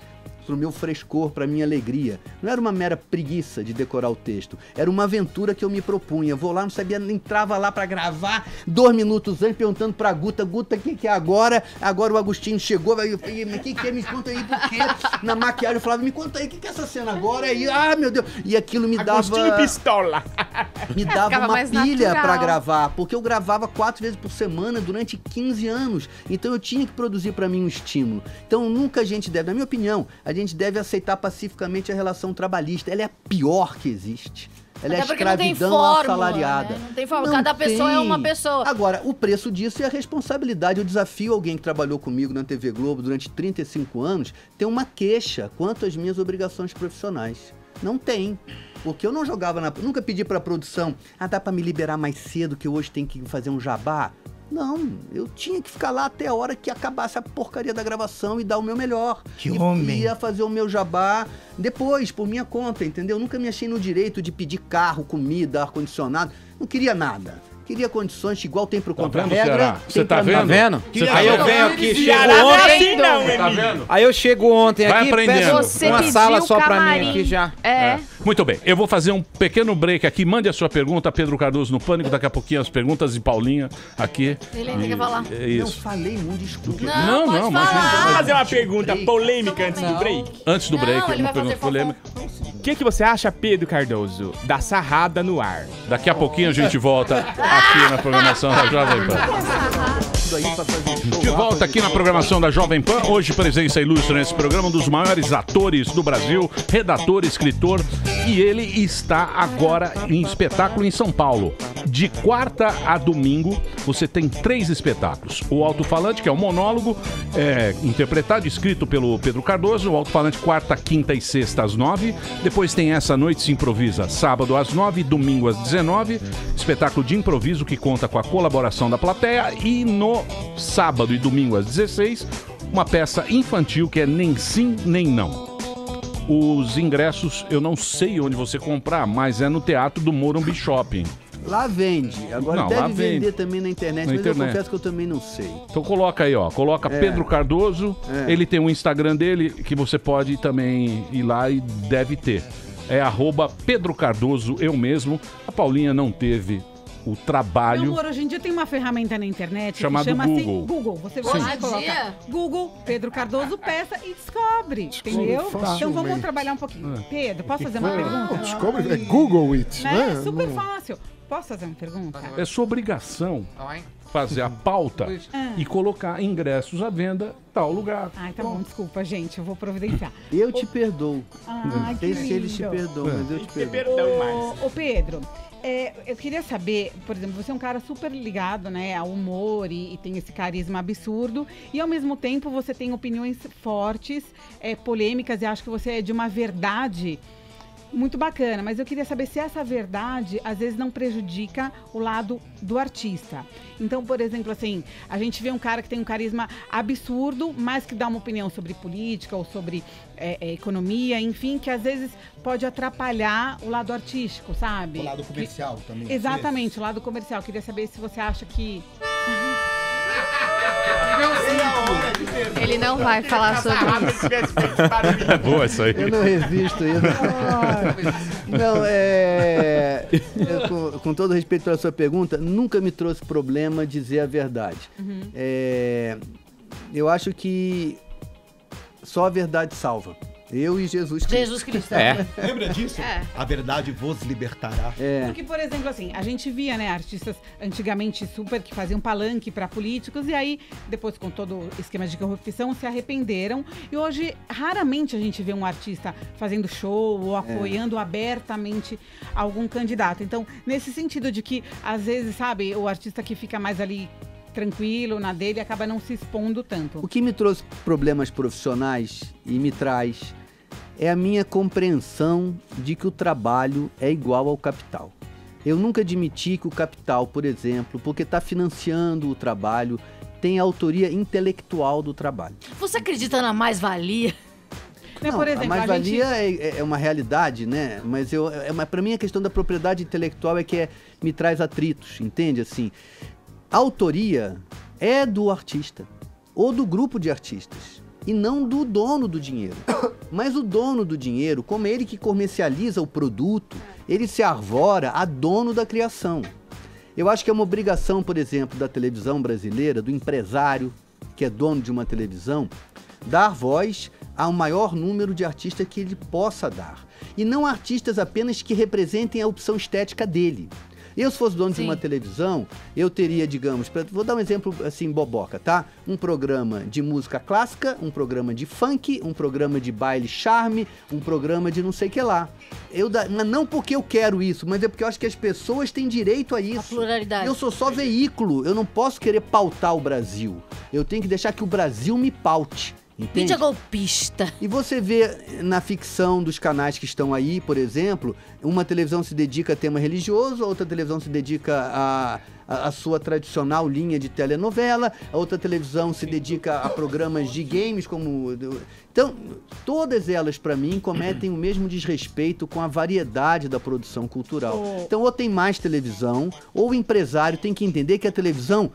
pro meu frescor, pra minha alegria. Não era uma mera preguiça de decorar o texto. Era uma aventura que eu me propunha. Vou lá, não sabia, entrava lá pra gravar, dois minutos antes, perguntando pra Guta, Guta, o que que é agora? Agora o Agostinho chegou, vai, o que que é? Me conta aí, por quê? Na maquiagem eu falava, me conta aí, o que que é essa cena agora? E, ah, meu Deus! E aquilo me dava... Agostinho Pistola. Me dava Ficava uma mais pilha natural. pra gravar, porque eu gravava quatro vezes por semana durante quinze anos. Então eu tinha que produzir pra mim um estímulo. Então nunca a gente deve, na minha opinião, a gente deve aceitar pacificamente a relação trabalhista. Ela é a pior que existe. Ela Até é a porque não tem escravidão fórmula, assalariada. né? Não tem fórmula. Cada pessoa é uma pessoa. Agora, o preço disso é a responsabilidade. Eu desafio alguém que trabalhou comigo na T V Globo durante trinta e cinco anos ter uma queixa quanto às minhas obrigações profissionais. Não tem. Porque eu não jogava na... Nunca pedi pra produção, ah, dá pra me liberar mais cedo que hoje tem que fazer um jabá? Não, eu tinha que ficar lá até a hora que acabasse a porcaria da gravação e dar o meu melhor. Que e homem. ia fazer o meu jabá depois, por minha conta, entendeu? Nunca me achei no direito de pedir carro, comida, ar-condicionado. Não queria nada. Queria condições igual tem pro Tá contra-regra. vendo, Ceará? tem Você tá pra mim. vendo? Tá vendo? Você tá Aí eu vendo? venho aqui, chego Ceará ontem. assim não, Tá Emílio. vendo? Aí eu chego ontem Vai aqui, aprendendo. peço Você uma pediu sala só pra camarim. mim aqui já. É. Muito bem, eu vou fazer um pequeno break aqui. Mande a sua pergunta, Pedro Cardoso no Pânico. Daqui a pouquinho as perguntas de Paulinha aqui. Ele ainda quer falar. É Não isso. falei muito, desculpa. Não, Não, pode não, mas- falar. Vamos fazer uma pergunta polêmica antes do break? Antes do Não, break, ele uma vai fazer pergunta polêmica. O que, que você acha, Pedro Cardoso, da sarrada no ar? Daqui a pouquinho a gente volta aqui na programação da Jovem Pan. Tudo aí pra fazer show De lá, volta fazer aqui na programação da Jovem Pan. Hoje, presença ilustre nesse programa, um dos maiores atores do Brasil, redator, escritor. E ele está agora em espetáculo em São Paulo. De quarta a domingo, você tem três espetáculos. O Alto-Falante, que é um monólogo, é, interpretado, escrito pelo Pedro Cardoso. O Alto-Falante, quarta, quinta e sexta às nove. Depois tem Essa Noite Se Improvisa, sábado às nove, domingo às dezenove. Espetáculo de improviso que conta com a colaboração da plateia. E no sábado e domingo às dezesseis, uma peça infantil que é Nem Sim, Nem Não. Os ingressos, eu não sei onde você comprar, mas é no Teatro do Morumbi Shopping. Lá vende. Agora Não, deve lá vende. vender também na internet, Na mas internet. eu confesso que eu também não sei. Então coloca aí, ó. Coloca É. Pedro Cardoso. É. Ele tem um Instagram dele que você pode também ir lá e deve ter. É arroba Pedro Cardoso, eu mesmo. A Paulinha não teve o Meu trabalho. amor, hoje em dia tem uma ferramenta na internet Chamado que chama Google. assim Google. Você Sim. vai lá Hoje e em coloca dia? Google, Pedro Cardoso, peça e descobre. Descobre Entendeu? Então facilmente. vamos trabalhar um pouquinho. Pedro, posso fazer uma pergunta? Descobre, é Google It, Né? né? Super Não- fácil. Posso fazer uma pergunta? É sua obrigação Vai. fazer a pauta Ah. e colocar ingressos à venda em tal lugar. Ai, tá bom, desculpa, gente. Eu vou providenciar. Eu te perdoo. Ai, Não que sei se eles te lindo. perdoam, mas eu te Tem perdoo. perdão mais. Ô, ô, Pedro, é, eu queria saber, por exemplo, você é um cara super ligado, né, ao humor e, e tem esse carisma absurdo e ao mesmo tempo você tem opiniões fortes, é, polêmicas e acho que você é de uma verdade muito bacana, mas eu queria saber se essa verdade às vezes não prejudica o lado do artista. Então, por exemplo, assim, a gente vê um cara que tem um carisma absurdo, mas que dá uma opinião sobre política ou sobre é, é, economia, enfim, que às vezes pode atrapalhar o lado artístico, sabe? O lado comercial Que- também. Exatamente, o lado comercial. Queria saber se você acha que... Ele não vai falar sobre isso. É boa isso aí. Eu não resisto a isso. Não, é. eu, com, com todo respeito pela sua pergunta, nunca me trouxe problema dizer a verdade. Uhum. É, eu acho que só a verdade salva. Eu e Jesus Cristo. Jesus Cristo. É. Lembra disso? É. A verdade vos libertará. É. Porque, por exemplo, assim, a gente via, né, artistas antigamente super que faziam palanque para políticos e aí, depois com todo o esquema de corrupção, se arrependeram. E hoje, raramente a gente vê um artista fazendo show ou apoiando abertamente algum candidato. Então, nesse sentido de que, às vezes, sabe, o artista que fica mais ali tranquilo na dele acaba não se expondo tanto. O que me trouxe problemas profissionais e me traz é a minha compreensão de que o trabalho é igual ao capital. Eu nunca admiti que o capital, por exemplo, porque está financiando o trabalho, tem a autoria intelectual do trabalho. Você acredita na mais-valia? Né, Não, por exemplo, a a mais-valia gente- é, é uma realidade, né? Mas eu, é, mas para mim a questão da propriedade intelectual é que é, me traz atritos, entende? Assim, a autoria é do artista ou do grupo de artistas. e não do dono do dinheiro. Mas o dono do dinheiro, como é ele que comercializa o produto, ele se arvora a dono da criação. Eu acho que é uma obrigação, por exemplo, da televisão brasileira, do empresário que é dono de uma televisão, dar voz ao maior número de artistas que ele possa dar. E não artistas apenas que representem a opção estética dele. Eu, se fosse dono Sim. de uma televisão, eu teria, digamos, pra, vou dar um exemplo assim, boboca, tá? Um programa de música clássica, um programa de funk, um programa de baile charme, um programa de não sei o que lá. Eu da, não porque eu quero isso, mas é porque eu acho que as pessoas têm direito a isso. A pluralidade. Eu sou só veículo, eu não posso querer pautar o Brasil. Eu tenho que deixar que o Brasil me paute. Entende? Mídia golpista. E você vê na ficção dos canais que estão aí, por exemplo, uma televisão se dedica a tema religioso, a outra televisão se dedica a, a, a sua tradicional linha de telenovela, a outra televisão se dedica a programas de games, como... Então, todas elas, para mim, cometem o mesmo desrespeito com a variedade da produção cultural. Oh. Então, ou tem mais televisão, ou o empresário tem que entender que a televisão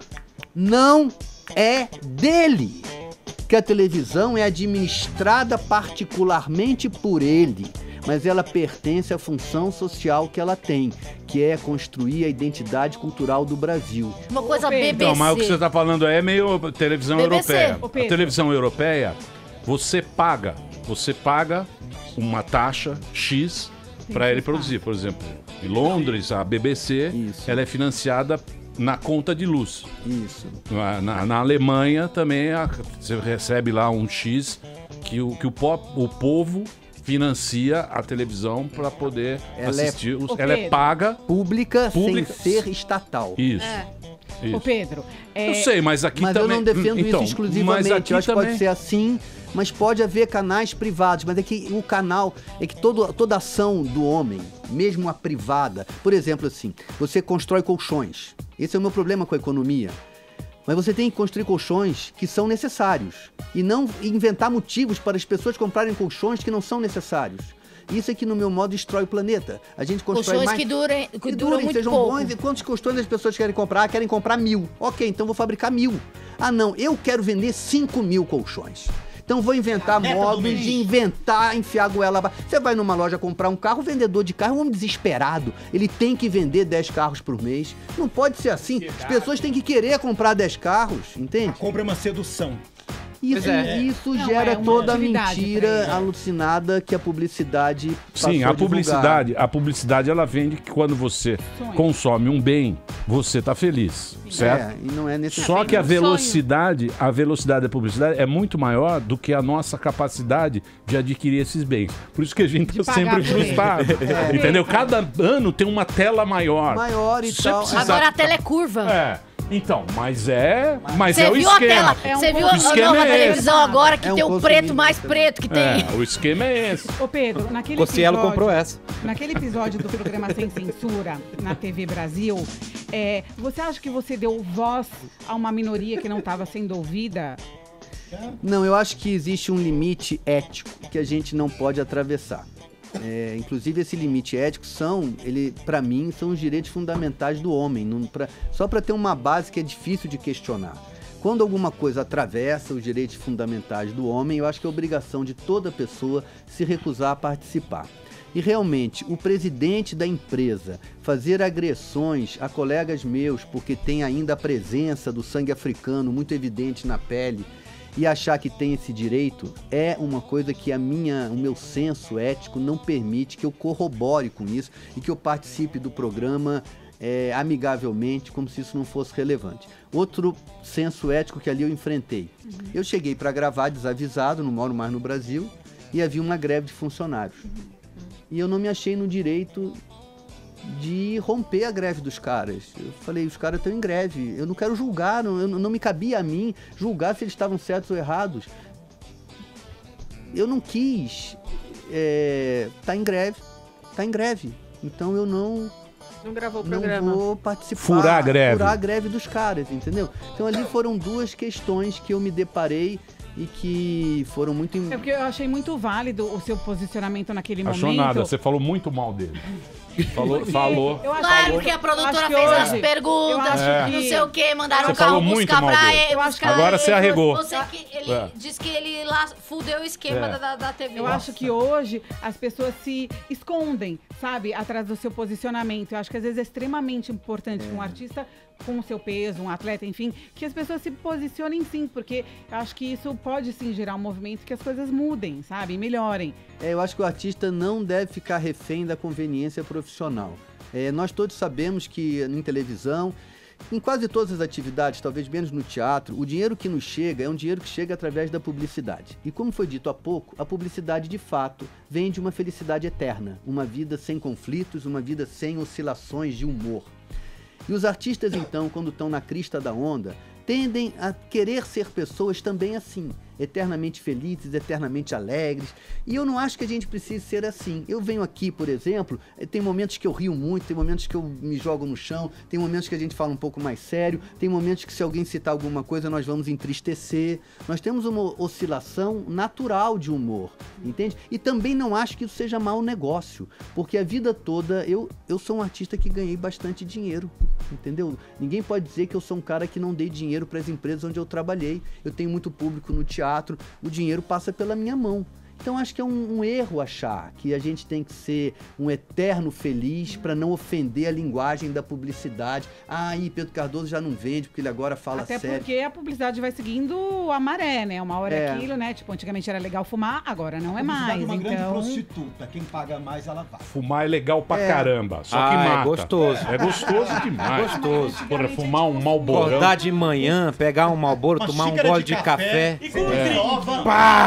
não é dele. Que a televisão é administrada particularmente por ele, mas ela pertence à função social que ela tem, que é construir a identidade cultural do Brasil. Uma coisa B B C. Não, mas o que você está falando é meio televisão B B C. europeia. A televisão europeia, você paga, você paga uma taxa X para ele produzir. Por exemplo, em Londres, a B B C, Isso. ela é financiada na conta de luz. Isso. Na, na, na Alemanha também a, você recebe lá um X que o, que o, po, o povo financia a televisão para poder ela assistir. É, os, ela Pedro, é paga. Pública, pública sem ser estatal. Isso. É. Isso. Ô Pedro, é... eu sei, mas aqui mas também... Mas eu não defendo então, isso exclusivamente. Mas aqui eu acho também... que pode ser assim, mas pode haver canais privados. Mas é que o canal, é que todo, toda ação do homem, mesmo a privada, por exemplo assim, você constrói colchões. Esse é o meu problema com a economia. Mas você tem que construir colchões que são necessários. E não inventar motivos para as pessoas comprarem colchões que não são necessários. Isso é que, no meu modo, destrói o planeta. A gente constrói colchões mais... que durem, que, que duram durem, muito sejam pouco. bons. E quantos colchões as pessoas querem comprar? Querem comprar mil. Ok, então vou fabricar mil. Ah, não, eu quero vender cinco mil colchões. Então vou inventar modos de inventar, enfiar a goela. Você vai numa loja comprar um carro, o vendedor de carro é um homem desesperado. Ele tem que vender dez carros por mês. Não pode ser assim. As pessoas têm que querer comprar dez carros, entende? A compra é uma sedução. Isso, é. isso Não, gera é uma toda a atividade mentira pra ele. alucinada que a publicidade passou Sim, a a divulgar. publicidade, a publicidade ela vende que quando você Sonho. consome um bem, você tá feliz, certo? É, e não é necessário. Só que a um sonho. velocidade, a velocidade da publicidade é muito maior do que a nossa capacidade de adquirir esses bens. Por isso que a gente De tá pagar sempre por ele. frustrado. É. Entendeu? Cada ano tem uma tela maior. Maior e Você tal. precisa- Agora a tela é curva. É. Então, mas é, mas Você é o viu a esquema. tela? É um Você viu pouco- a O esquema nova é esse. televisão agora que É um tem o consumismo preto mais também. preto que tem? É, o esquema é esse. Ô Pedro, naquele Cossielo episódio, comprou essa. naquele episódio do programa Sem Censura, na T V Brasil, é, você acha que você deu voz a uma minoria que não estava sendo ouvida? Não, eu acho que existe um limite ético que a gente não pode atravessar. É, inclusive esse limite ético são, ele, para mim, são os direitos fundamentais do homem. Não, pra, só para ter uma base que é difícil de questionar. Quando alguma coisa atravessa os direitos fundamentais do homem, eu acho que é obrigação de toda pessoa se recusar a participar. E realmente, o presidente da empresa fazer agressões a colegas meus porque tem ainda a presença do sangue africano muito evidente na pele e achar que tem esse direito é uma coisa que a minha, o meu senso ético não permite que eu corrobore com isso e que eu participe do programa é, amigavelmente, como se isso não fosse relevante. Outro senso ético que ali eu enfrentei. Uhum. Eu cheguei para gravar desavisado, não moro mais no Brasil, e havia uma greve de funcionários. Uhum. E eu não me achei no direito de romper a greve dos caras. Eu falei, os caras estão em greve, eu não quero julgar, não, eu, não me cabia a mim julgar se eles estavam certos ou errados. Eu não quis é, tá em greve, tá em greve, então eu não... Não gravou o Não programa. vou participar. Furar a greve. Furar a greve dos caras, entendeu? Então ali foram duas questões que eu me deparei e que foram muito... É porque eu achei muito válido o seu posicionamento naquele Achou momento. nada, você falou muito mal dele. Falou, falou. Eu acho Claro, que- porque a produtora acho que fez hoje- as eu perguntas, acho não que- sei o que, mandaram Você o carro falou muito buscar mal pra dele. ele. Eu acho que buscar agora ele. você arregou. Você que ele É. disse que ele lá fudeu o esquema É. da- da, da T V. Eu acho que hoje as pessoas se escondem, sabe, atrás do seu posicionamento. Eu acho que às vezes é extremamente importante que um artista com o seu peso, um atleta, enfim, que as pessoas se posicionem sim, porque eu acho que isso pode sim gerar um movimento que as coisas mudem, sabe, e melhorem. É, eu acho que o artista não deve ficar refém da conveniência profissional. É, nós todos sabemos que em televisão, em quase todas as atividades, talvez menos no teatro, o dinheiro que nos chega é um dinheiro que chega através da publicidade. E como foi dito há pouco, a publicidade de fato vende uma felicidade eterna, uma vida sem conflitos, uma vida sem oscilações de humor. E os artistas, então, quando estão na crista da onda, tendem a querer ser pessoas também assim, eternamente felizes, eternamente alegres. E eu não acho que a gente precise ser assim. Eu venho aqui, por exemplo, eh, tem momentos que eu rio muito, tem momentos que eu me jogo no chão, tem momentos que a gente fala um pouco mais sério, tem momentos que se alguém citar alguma coisa nós vamos entristecer. Nós temos uma oscilação natural de humor, entende? E também não acho que isso seja mau negócio, porque a vida toda eu, eu sou um artista que ganhei bastante dinheiro, entendeu? Ninguém pode dizer que eu sou um cara que não dei dinheiro para as empresas onde eu trabalhei. Eu tenho muito público no teatro, o dinheiro passa pela minha mão. Então acho que é um, um erro achar que a gente tem que ser um eterno feliz para não ofender a linguagem da publicidade. Ah, aí Pedro Cardoso já não vende porque ele agora fala Até sério. porque a publicidade vai seguindo a maré, né? Uma hora é É. aquilo, né? Tipo, antigamente era legal fumar, agora não é Publicidade mais. é uma grande Então, prostituta. Quem paga mais, ela vai. Fumar é legal pra É. caramba, só Ah, que é mata. gostoso. É gostoso demais. Gostoso. Porra, fumar um malborão. Acordar de manhã, pegar um malboro, Uma tomar um xícara gole de de café. café. E com um drink.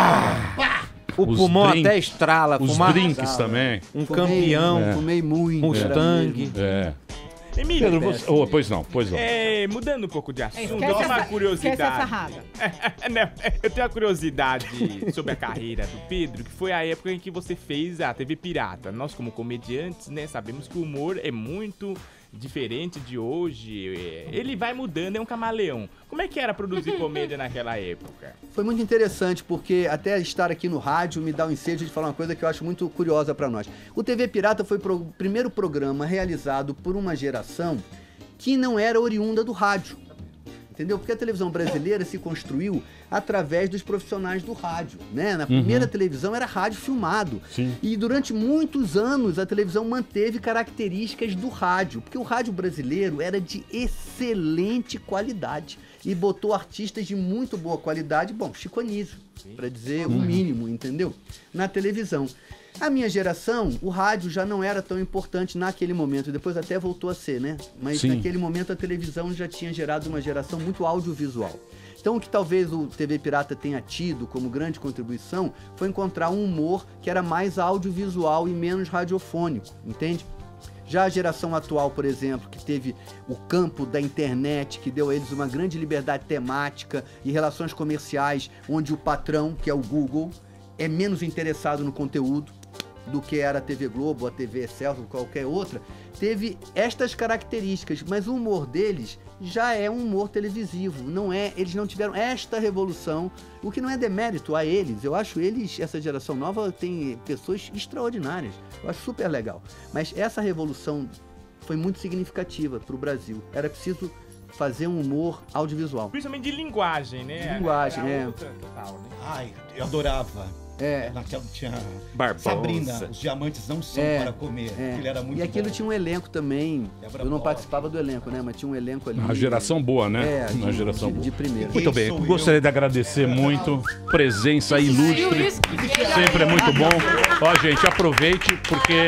Pá! O Os pulmão drinks- até estrala. os fumar drinks também. Um Fumei, campeão. é. Fumei muito. Mustang. É. Emílio, Pedro, você... oh, pois não, pois não. É, mudando um pouco de assunto, esquece eu tenho uma essa- curiosidade. esquece essa rada. Não, eu tenho uma curiosidade sobre a carreira do Pedro, que foi a época em que você fez a T V Pirata. Nós, como comediantes, né, sabemos que o humor é muito diferente de hoje. É, ele vai mudando, é um camaleão. Como é que era produzir comédia naquela época? Foi muito interessante, porque até estar aqui no rádio me dá um ensejo de falar uma coisa que eu acho muito curiosa para nós. O T V Pirata foi o primeiro programa realizado por uma geração que não era oriunda do rádio. Entendeu? Porque a televisão brasileira se construiu através dos profissionais do rádio, né? Na primeira Uhum. televisão era rádio filmado. Sim. E durante muitos anos a televisão manteve características do rádio, porque o rádio brasileiro era de excelente qualidade e botou artistas de muito boa qualidade, bom, Chico Anísio, para dizer o Uhum. mínimo, entendeu? Na televisão. A minha geração, o rádio já não era tão importante naquele momento, depois até voltou a ser, né? Mas Sim. naquele momento a televisão já tinha gerado uma geração muito audiovisual. Então o que talvez o T V Pirata tenha tido como grande contribuição foi encontrar um humor que era mais audiovisual e menos radiofônico, entende? Já a geração atual, por exemplo, que teve o campo da internet, que deu a eles uma grande liberdade temática e relações comerciais, onde o patrão, que é o Google, é menos interessado no conteúdo do que era a T V Globo, a T V Excelsior, qualquer outra, teve estas características, mas o humor deles já é um humor televisivo, não é, eles não tiveram esta revolução, o que não é demérito a eles. Eu acho eles, essa geração nova tem pessoas extraordinárias, eu acho super legal, mas essa revolução foi muito significativa para o Brasil, era preciso fazer um humor audiovisual. Principalmente de linguagem, né? De linguagem, Era é. outra total, né? Ai, eu adorava. É. Naquela tinha Barbosa. Sabrina, os diamantes não são É, para comer. é. Ele era muito E aquilo bom. tinha um elenco também. Débora Eu não Bola. participava do elenco, né? Mas tinha um elenco ali. Uma geração boa, né? É, Uma de- geração de- boa. de primeira. Muito bem, Quem sou gostaria de agradecer muito. Presença ilustre. Sempre é muito bom. Ó, gente, aproveite, porque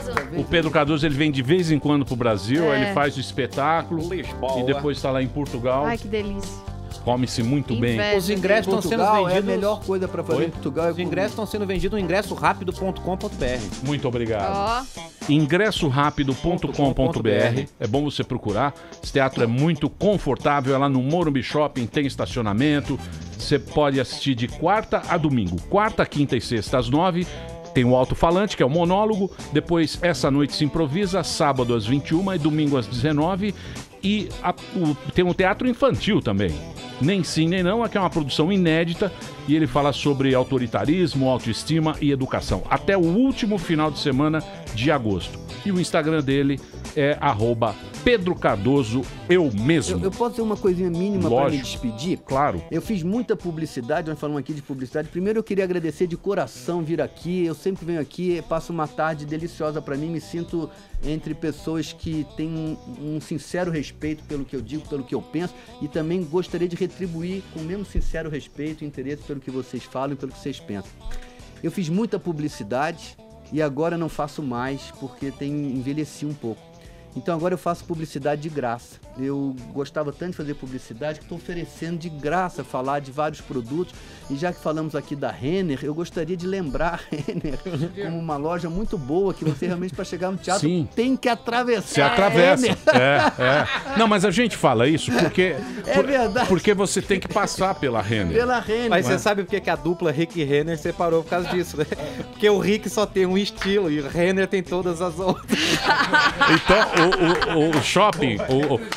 o Pedro Cardoso ele vem de vez em quando pro Brasil, É. ele faz o espetáculo e depois está lá em Portugal. Ai, que delícia. Come-se muito bem. Inveja. Os ingressos estão sendo Portugal é a vendidos. melhor coisa para fazer Oi? em Portugal. É Os ingressos estão sendo vendidos no ingresso rápido ponto com ponto br. Muito obrigado. Ó. ingresso rápido ponto com ponto br. É bom você procurar. Esse teatro é muito confortável. É lá no Morumbi Shopping, tem estacionamento. Você pode assistir de quarta a domingo. Quarta, quinta e sexta às nove. Tem o alto-falante, que é o monólogo. Depois, essa noite se improvisa. Sábado às vinte e uma e domingo às dezenove. E a- o- tem um teatro infantil também. Nem Sim, Nem Não, aqui é uma produção inédita e ele fala sobre autoritarismo, autoestima e educação. Até o último final de semana de agosto. E o Instagram dele é arroba Pedro Cardoso, eu mesmo. Eu, eu posso dizer uma coisinha mínima para me Lógico. despedir? Claro. Eu fiz muita publicidade, nós falamos aqui de publicidade. Primeiro eu queria agradecer de coração vir aqui. Eu sempre venho aqui, passo uma tarde deliciosa para mim, me sinto entre pessoas que têm um, um sincero respeito pelo que eu digo, pelo que eu penso, e também gostaria de retribuir com o mesmo sincero respeito e interesse pelo que vocês falam e pelo que vocês pensam. Eu fiz muita publicidade e agora não faço mais porque tenho envelheci um pouco. Então agora eu faço publicidade de graça. Eu gostava tanto de fazer publicidade que estou oferecendo de graça falar de vários produtos. E já que falamos aqui da Renner, eu gostaria de lembrar a Renner como uma loja muito boa que você realmente para chegar no teatro Sim. tem que atravessar. Você atravessa. Renner. É, é. Não, mas a gente fala isso porque. É por- verdade. Porque você tem que passar pela Renner. Pela Renner. Mas Não é? você sabe por que que a dupla Rick e Renner separou por causa disso, né? Porque o Rick só tem um estilo e o Renner tem todas as outras. Então, o, o- o shopping, o, o,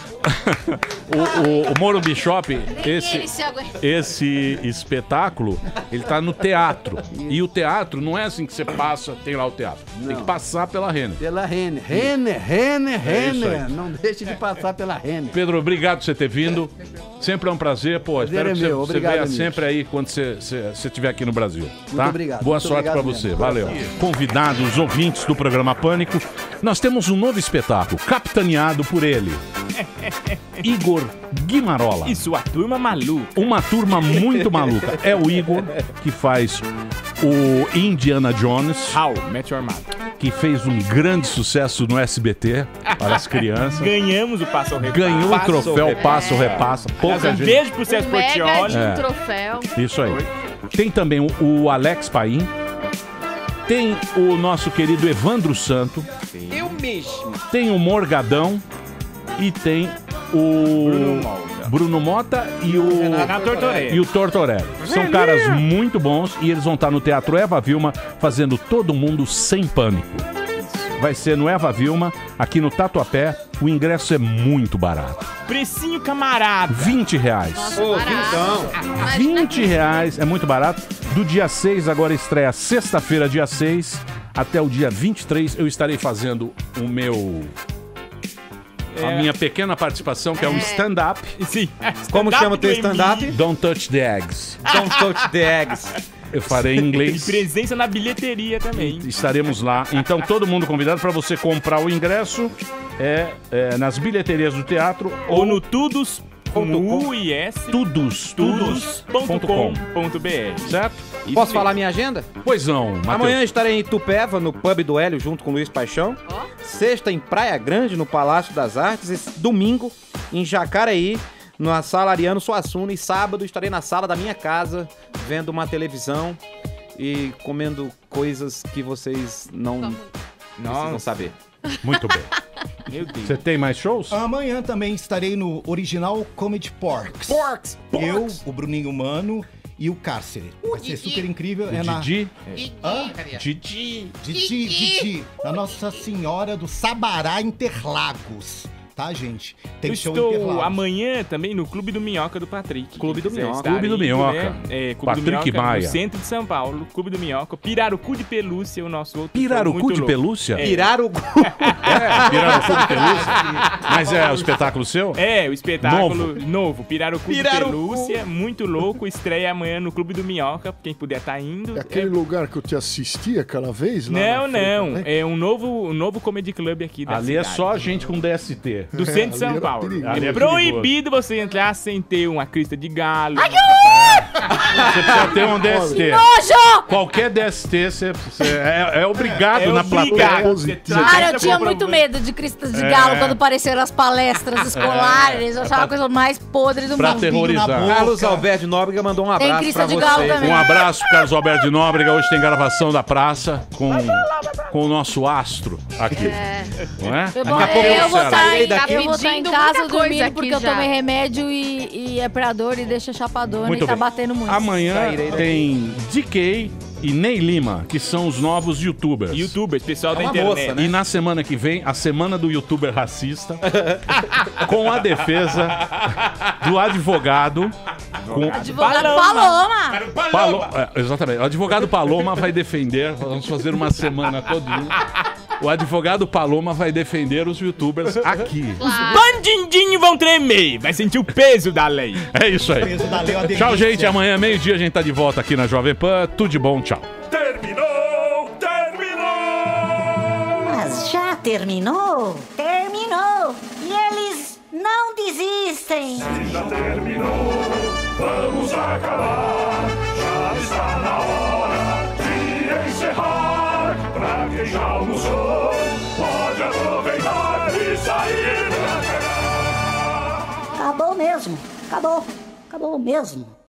o, o Morumbi Shopping, esse, ele se aguenta. esse espetáculo, ele tá no teatro. E o teatro não é assim que você passa, tem lá o teatro. Tem que passar pela Renner. Pela Renner. Renner, Renner, É isso Renner. aí. Não deixe de passar pela Renner. Pedro, obrigado por você ter vindo. Sempre é um prazer, pô. Prazer Espero é que você, meu. você Obrigado, venha amigo. sempre aí quando você você- você estiver aqui no Brasil. Tá? obrigado. Boa Muito sorte pra obrigado você. mesmo. Valeu. Convidados, ouvintes do programa Pânico, nós temos um novo espetáculo, capitaneado por ele, Igor Guimarola. E sua turma maluca. Uma turma muito maluca. É o Igor que faz o Indiana Jones. How, Met Your Mother. Que fez um grande sucesso no S B T para as crianças. Ganhamos o Passo ao Repasso. Ganhou o Passo ao troféu Repasso. Passo Repassa. Pouca Aliás, um gente. beijo pro César Um mega de Portioli. um É. troféu. Isso aí. Tem também o, o Alex Paim. Tem o nosso querido Evandro Santo. Eu mesmo. Tem o Morgadão. E tem o Bruno Mota. Bruno Mota e o Renato Tortorelli. e o Tortorelli. São caras muito bons e eles vão estar no Teatro Eva Vilma fazendo Todo Mundo Sem Pânico. Vai ser no Eva Vilma, aqui no Tatuapé. O ingresso é muito barato. Precinho camarada. vinte reais. Ô, vintão. vinte reais, é muito barato. Do dia seis, agora estreia sexta-feira, dia seis, até o dia vinte e três, eu estarei fazendo o meu... A É. minha pequena participação, que é, um stand-up. Sim. Como Stand-up chama o teu do M B. stand-up? Don't touch the eggs. Don't touch the eggs. Eu farei em E inglês. presença na bilheteria também. Estaremos lá. Então, todo mundo convidado para você comprar o ingresso é, é, nas bilheterias do teatro Ou no Tudos, com U e S, Tudos, tudos ponto com ponto b r. certo? Isso Posso mesmo. falar minha agenda? Pois não, Matheus. Amanhã estarei em Itupeva, no Pub do Hélio, junto com o Luiz Paixão. Sexta, em Praia Grande, no Palácio das Artes. E domingo, em Jacareí, na Sala Ariano Suassuna. E sábado, estarei na sala da minha casa, vendo uma televisão e comendo coisas que vocês não precisam saber. Muito bem. Meu Deus. Você tem mais shows? Amanhã também estarei no Original Comedy Porks. Porks! Eu, o Bruninho Mano e o Cárcere. Vai ser super incrível. O é na... Didi? Hã? Didi. Didi, Didi. Na Nossa Senhora do Sabará Interlagos. Tá, gente? Tem Eu show estou Interlagos. amanhã também no Clube do Minhoca do Patrick. Clube do Quem quiser Minhoca. estar Clube do indo, Minhoca. né? É, Clube Patrick do Minhoca, Maia. no centro de São Paulo. Clube do Minhoca. Pirarucu de Pelúcia, o nosso outro show Pirarucu muito de louco. pelúcia? É. Pirarucu. É, Pirarucu de pelúcia. Mas é o espetáculo seu? É, o espetáculo Novo. novo, Pirarucu, Pirarucu. de Pelúcia, muito louco, estreia amanhã no Clube do Minhoca, quem puder estar indo. É aquele lugar que eu te assisti aquela vez? Lá Não, na frente, não, né? é um novo, um novo comedy club aqui da Ali é cidade. só gente com D S T. Do centro de São Ali era Paulo. perigoso. Ali é É proibido você entrar sem ter uma crista de galo. Ai, que horror! Você precisa ter um D S T. Nojo! Qualquer D S T você, você é, é obrigado É na obrigado. plateia. Você traz Cara, eu a tinha compra- muito medo de cristas de É. galo quando apareceram as palestras escolares. Eu achava a coisa mais podre do Pra mundo. terrorizar. Carlos Alberto de Nóbrega mandou um Tem abraço crista pra de você. galo também. Um abraço pro Carlos Alberto de Nóbrega. Hoje tem gravação da praça com, com o nosso astro aqui. É. Não é? Eu Daqui vou, a pouco eu vou será. estar em, Tá eu vou estar em pedindo casa muita coisa dormindo aqui porque eu já. tomei remédio e, e é pra dor e deixa chapadona Muito e tá bem. batendo muito. Amanhã Sairei daqui. tem D K e Ney Lima, que são os novos youtubers. Youtubers, pessoal É da uma internet. moça, né? E na semana que vem, a semana do youtuber racista, com a defesa do advogado. Com... Advogado Paloma. Palo... É, exatamente. O advogado Paloma vai defender. Vamos fazer uma semana todinha. O advogado Paloma vai defender os youtubers aqui. Os bandidinhos vão tremer. Vai sentir o peso da lei. É isso aí. Peso da lei é uma delícia. Tchau, gente. Amanhã, meio-dia, a gente tá de volta aqui na Jovem Pan. Tudo de bom, tchau. Terminou, terminou. Mas já terminou? Terminou! E eles não desistem! Se já terminou, vamos acabar. Já está na hora de encerrar. Pra quem já almoçou, pode aproveitar e sair pra cá. Acabou mesmo! Acabou! Acabou mesmo!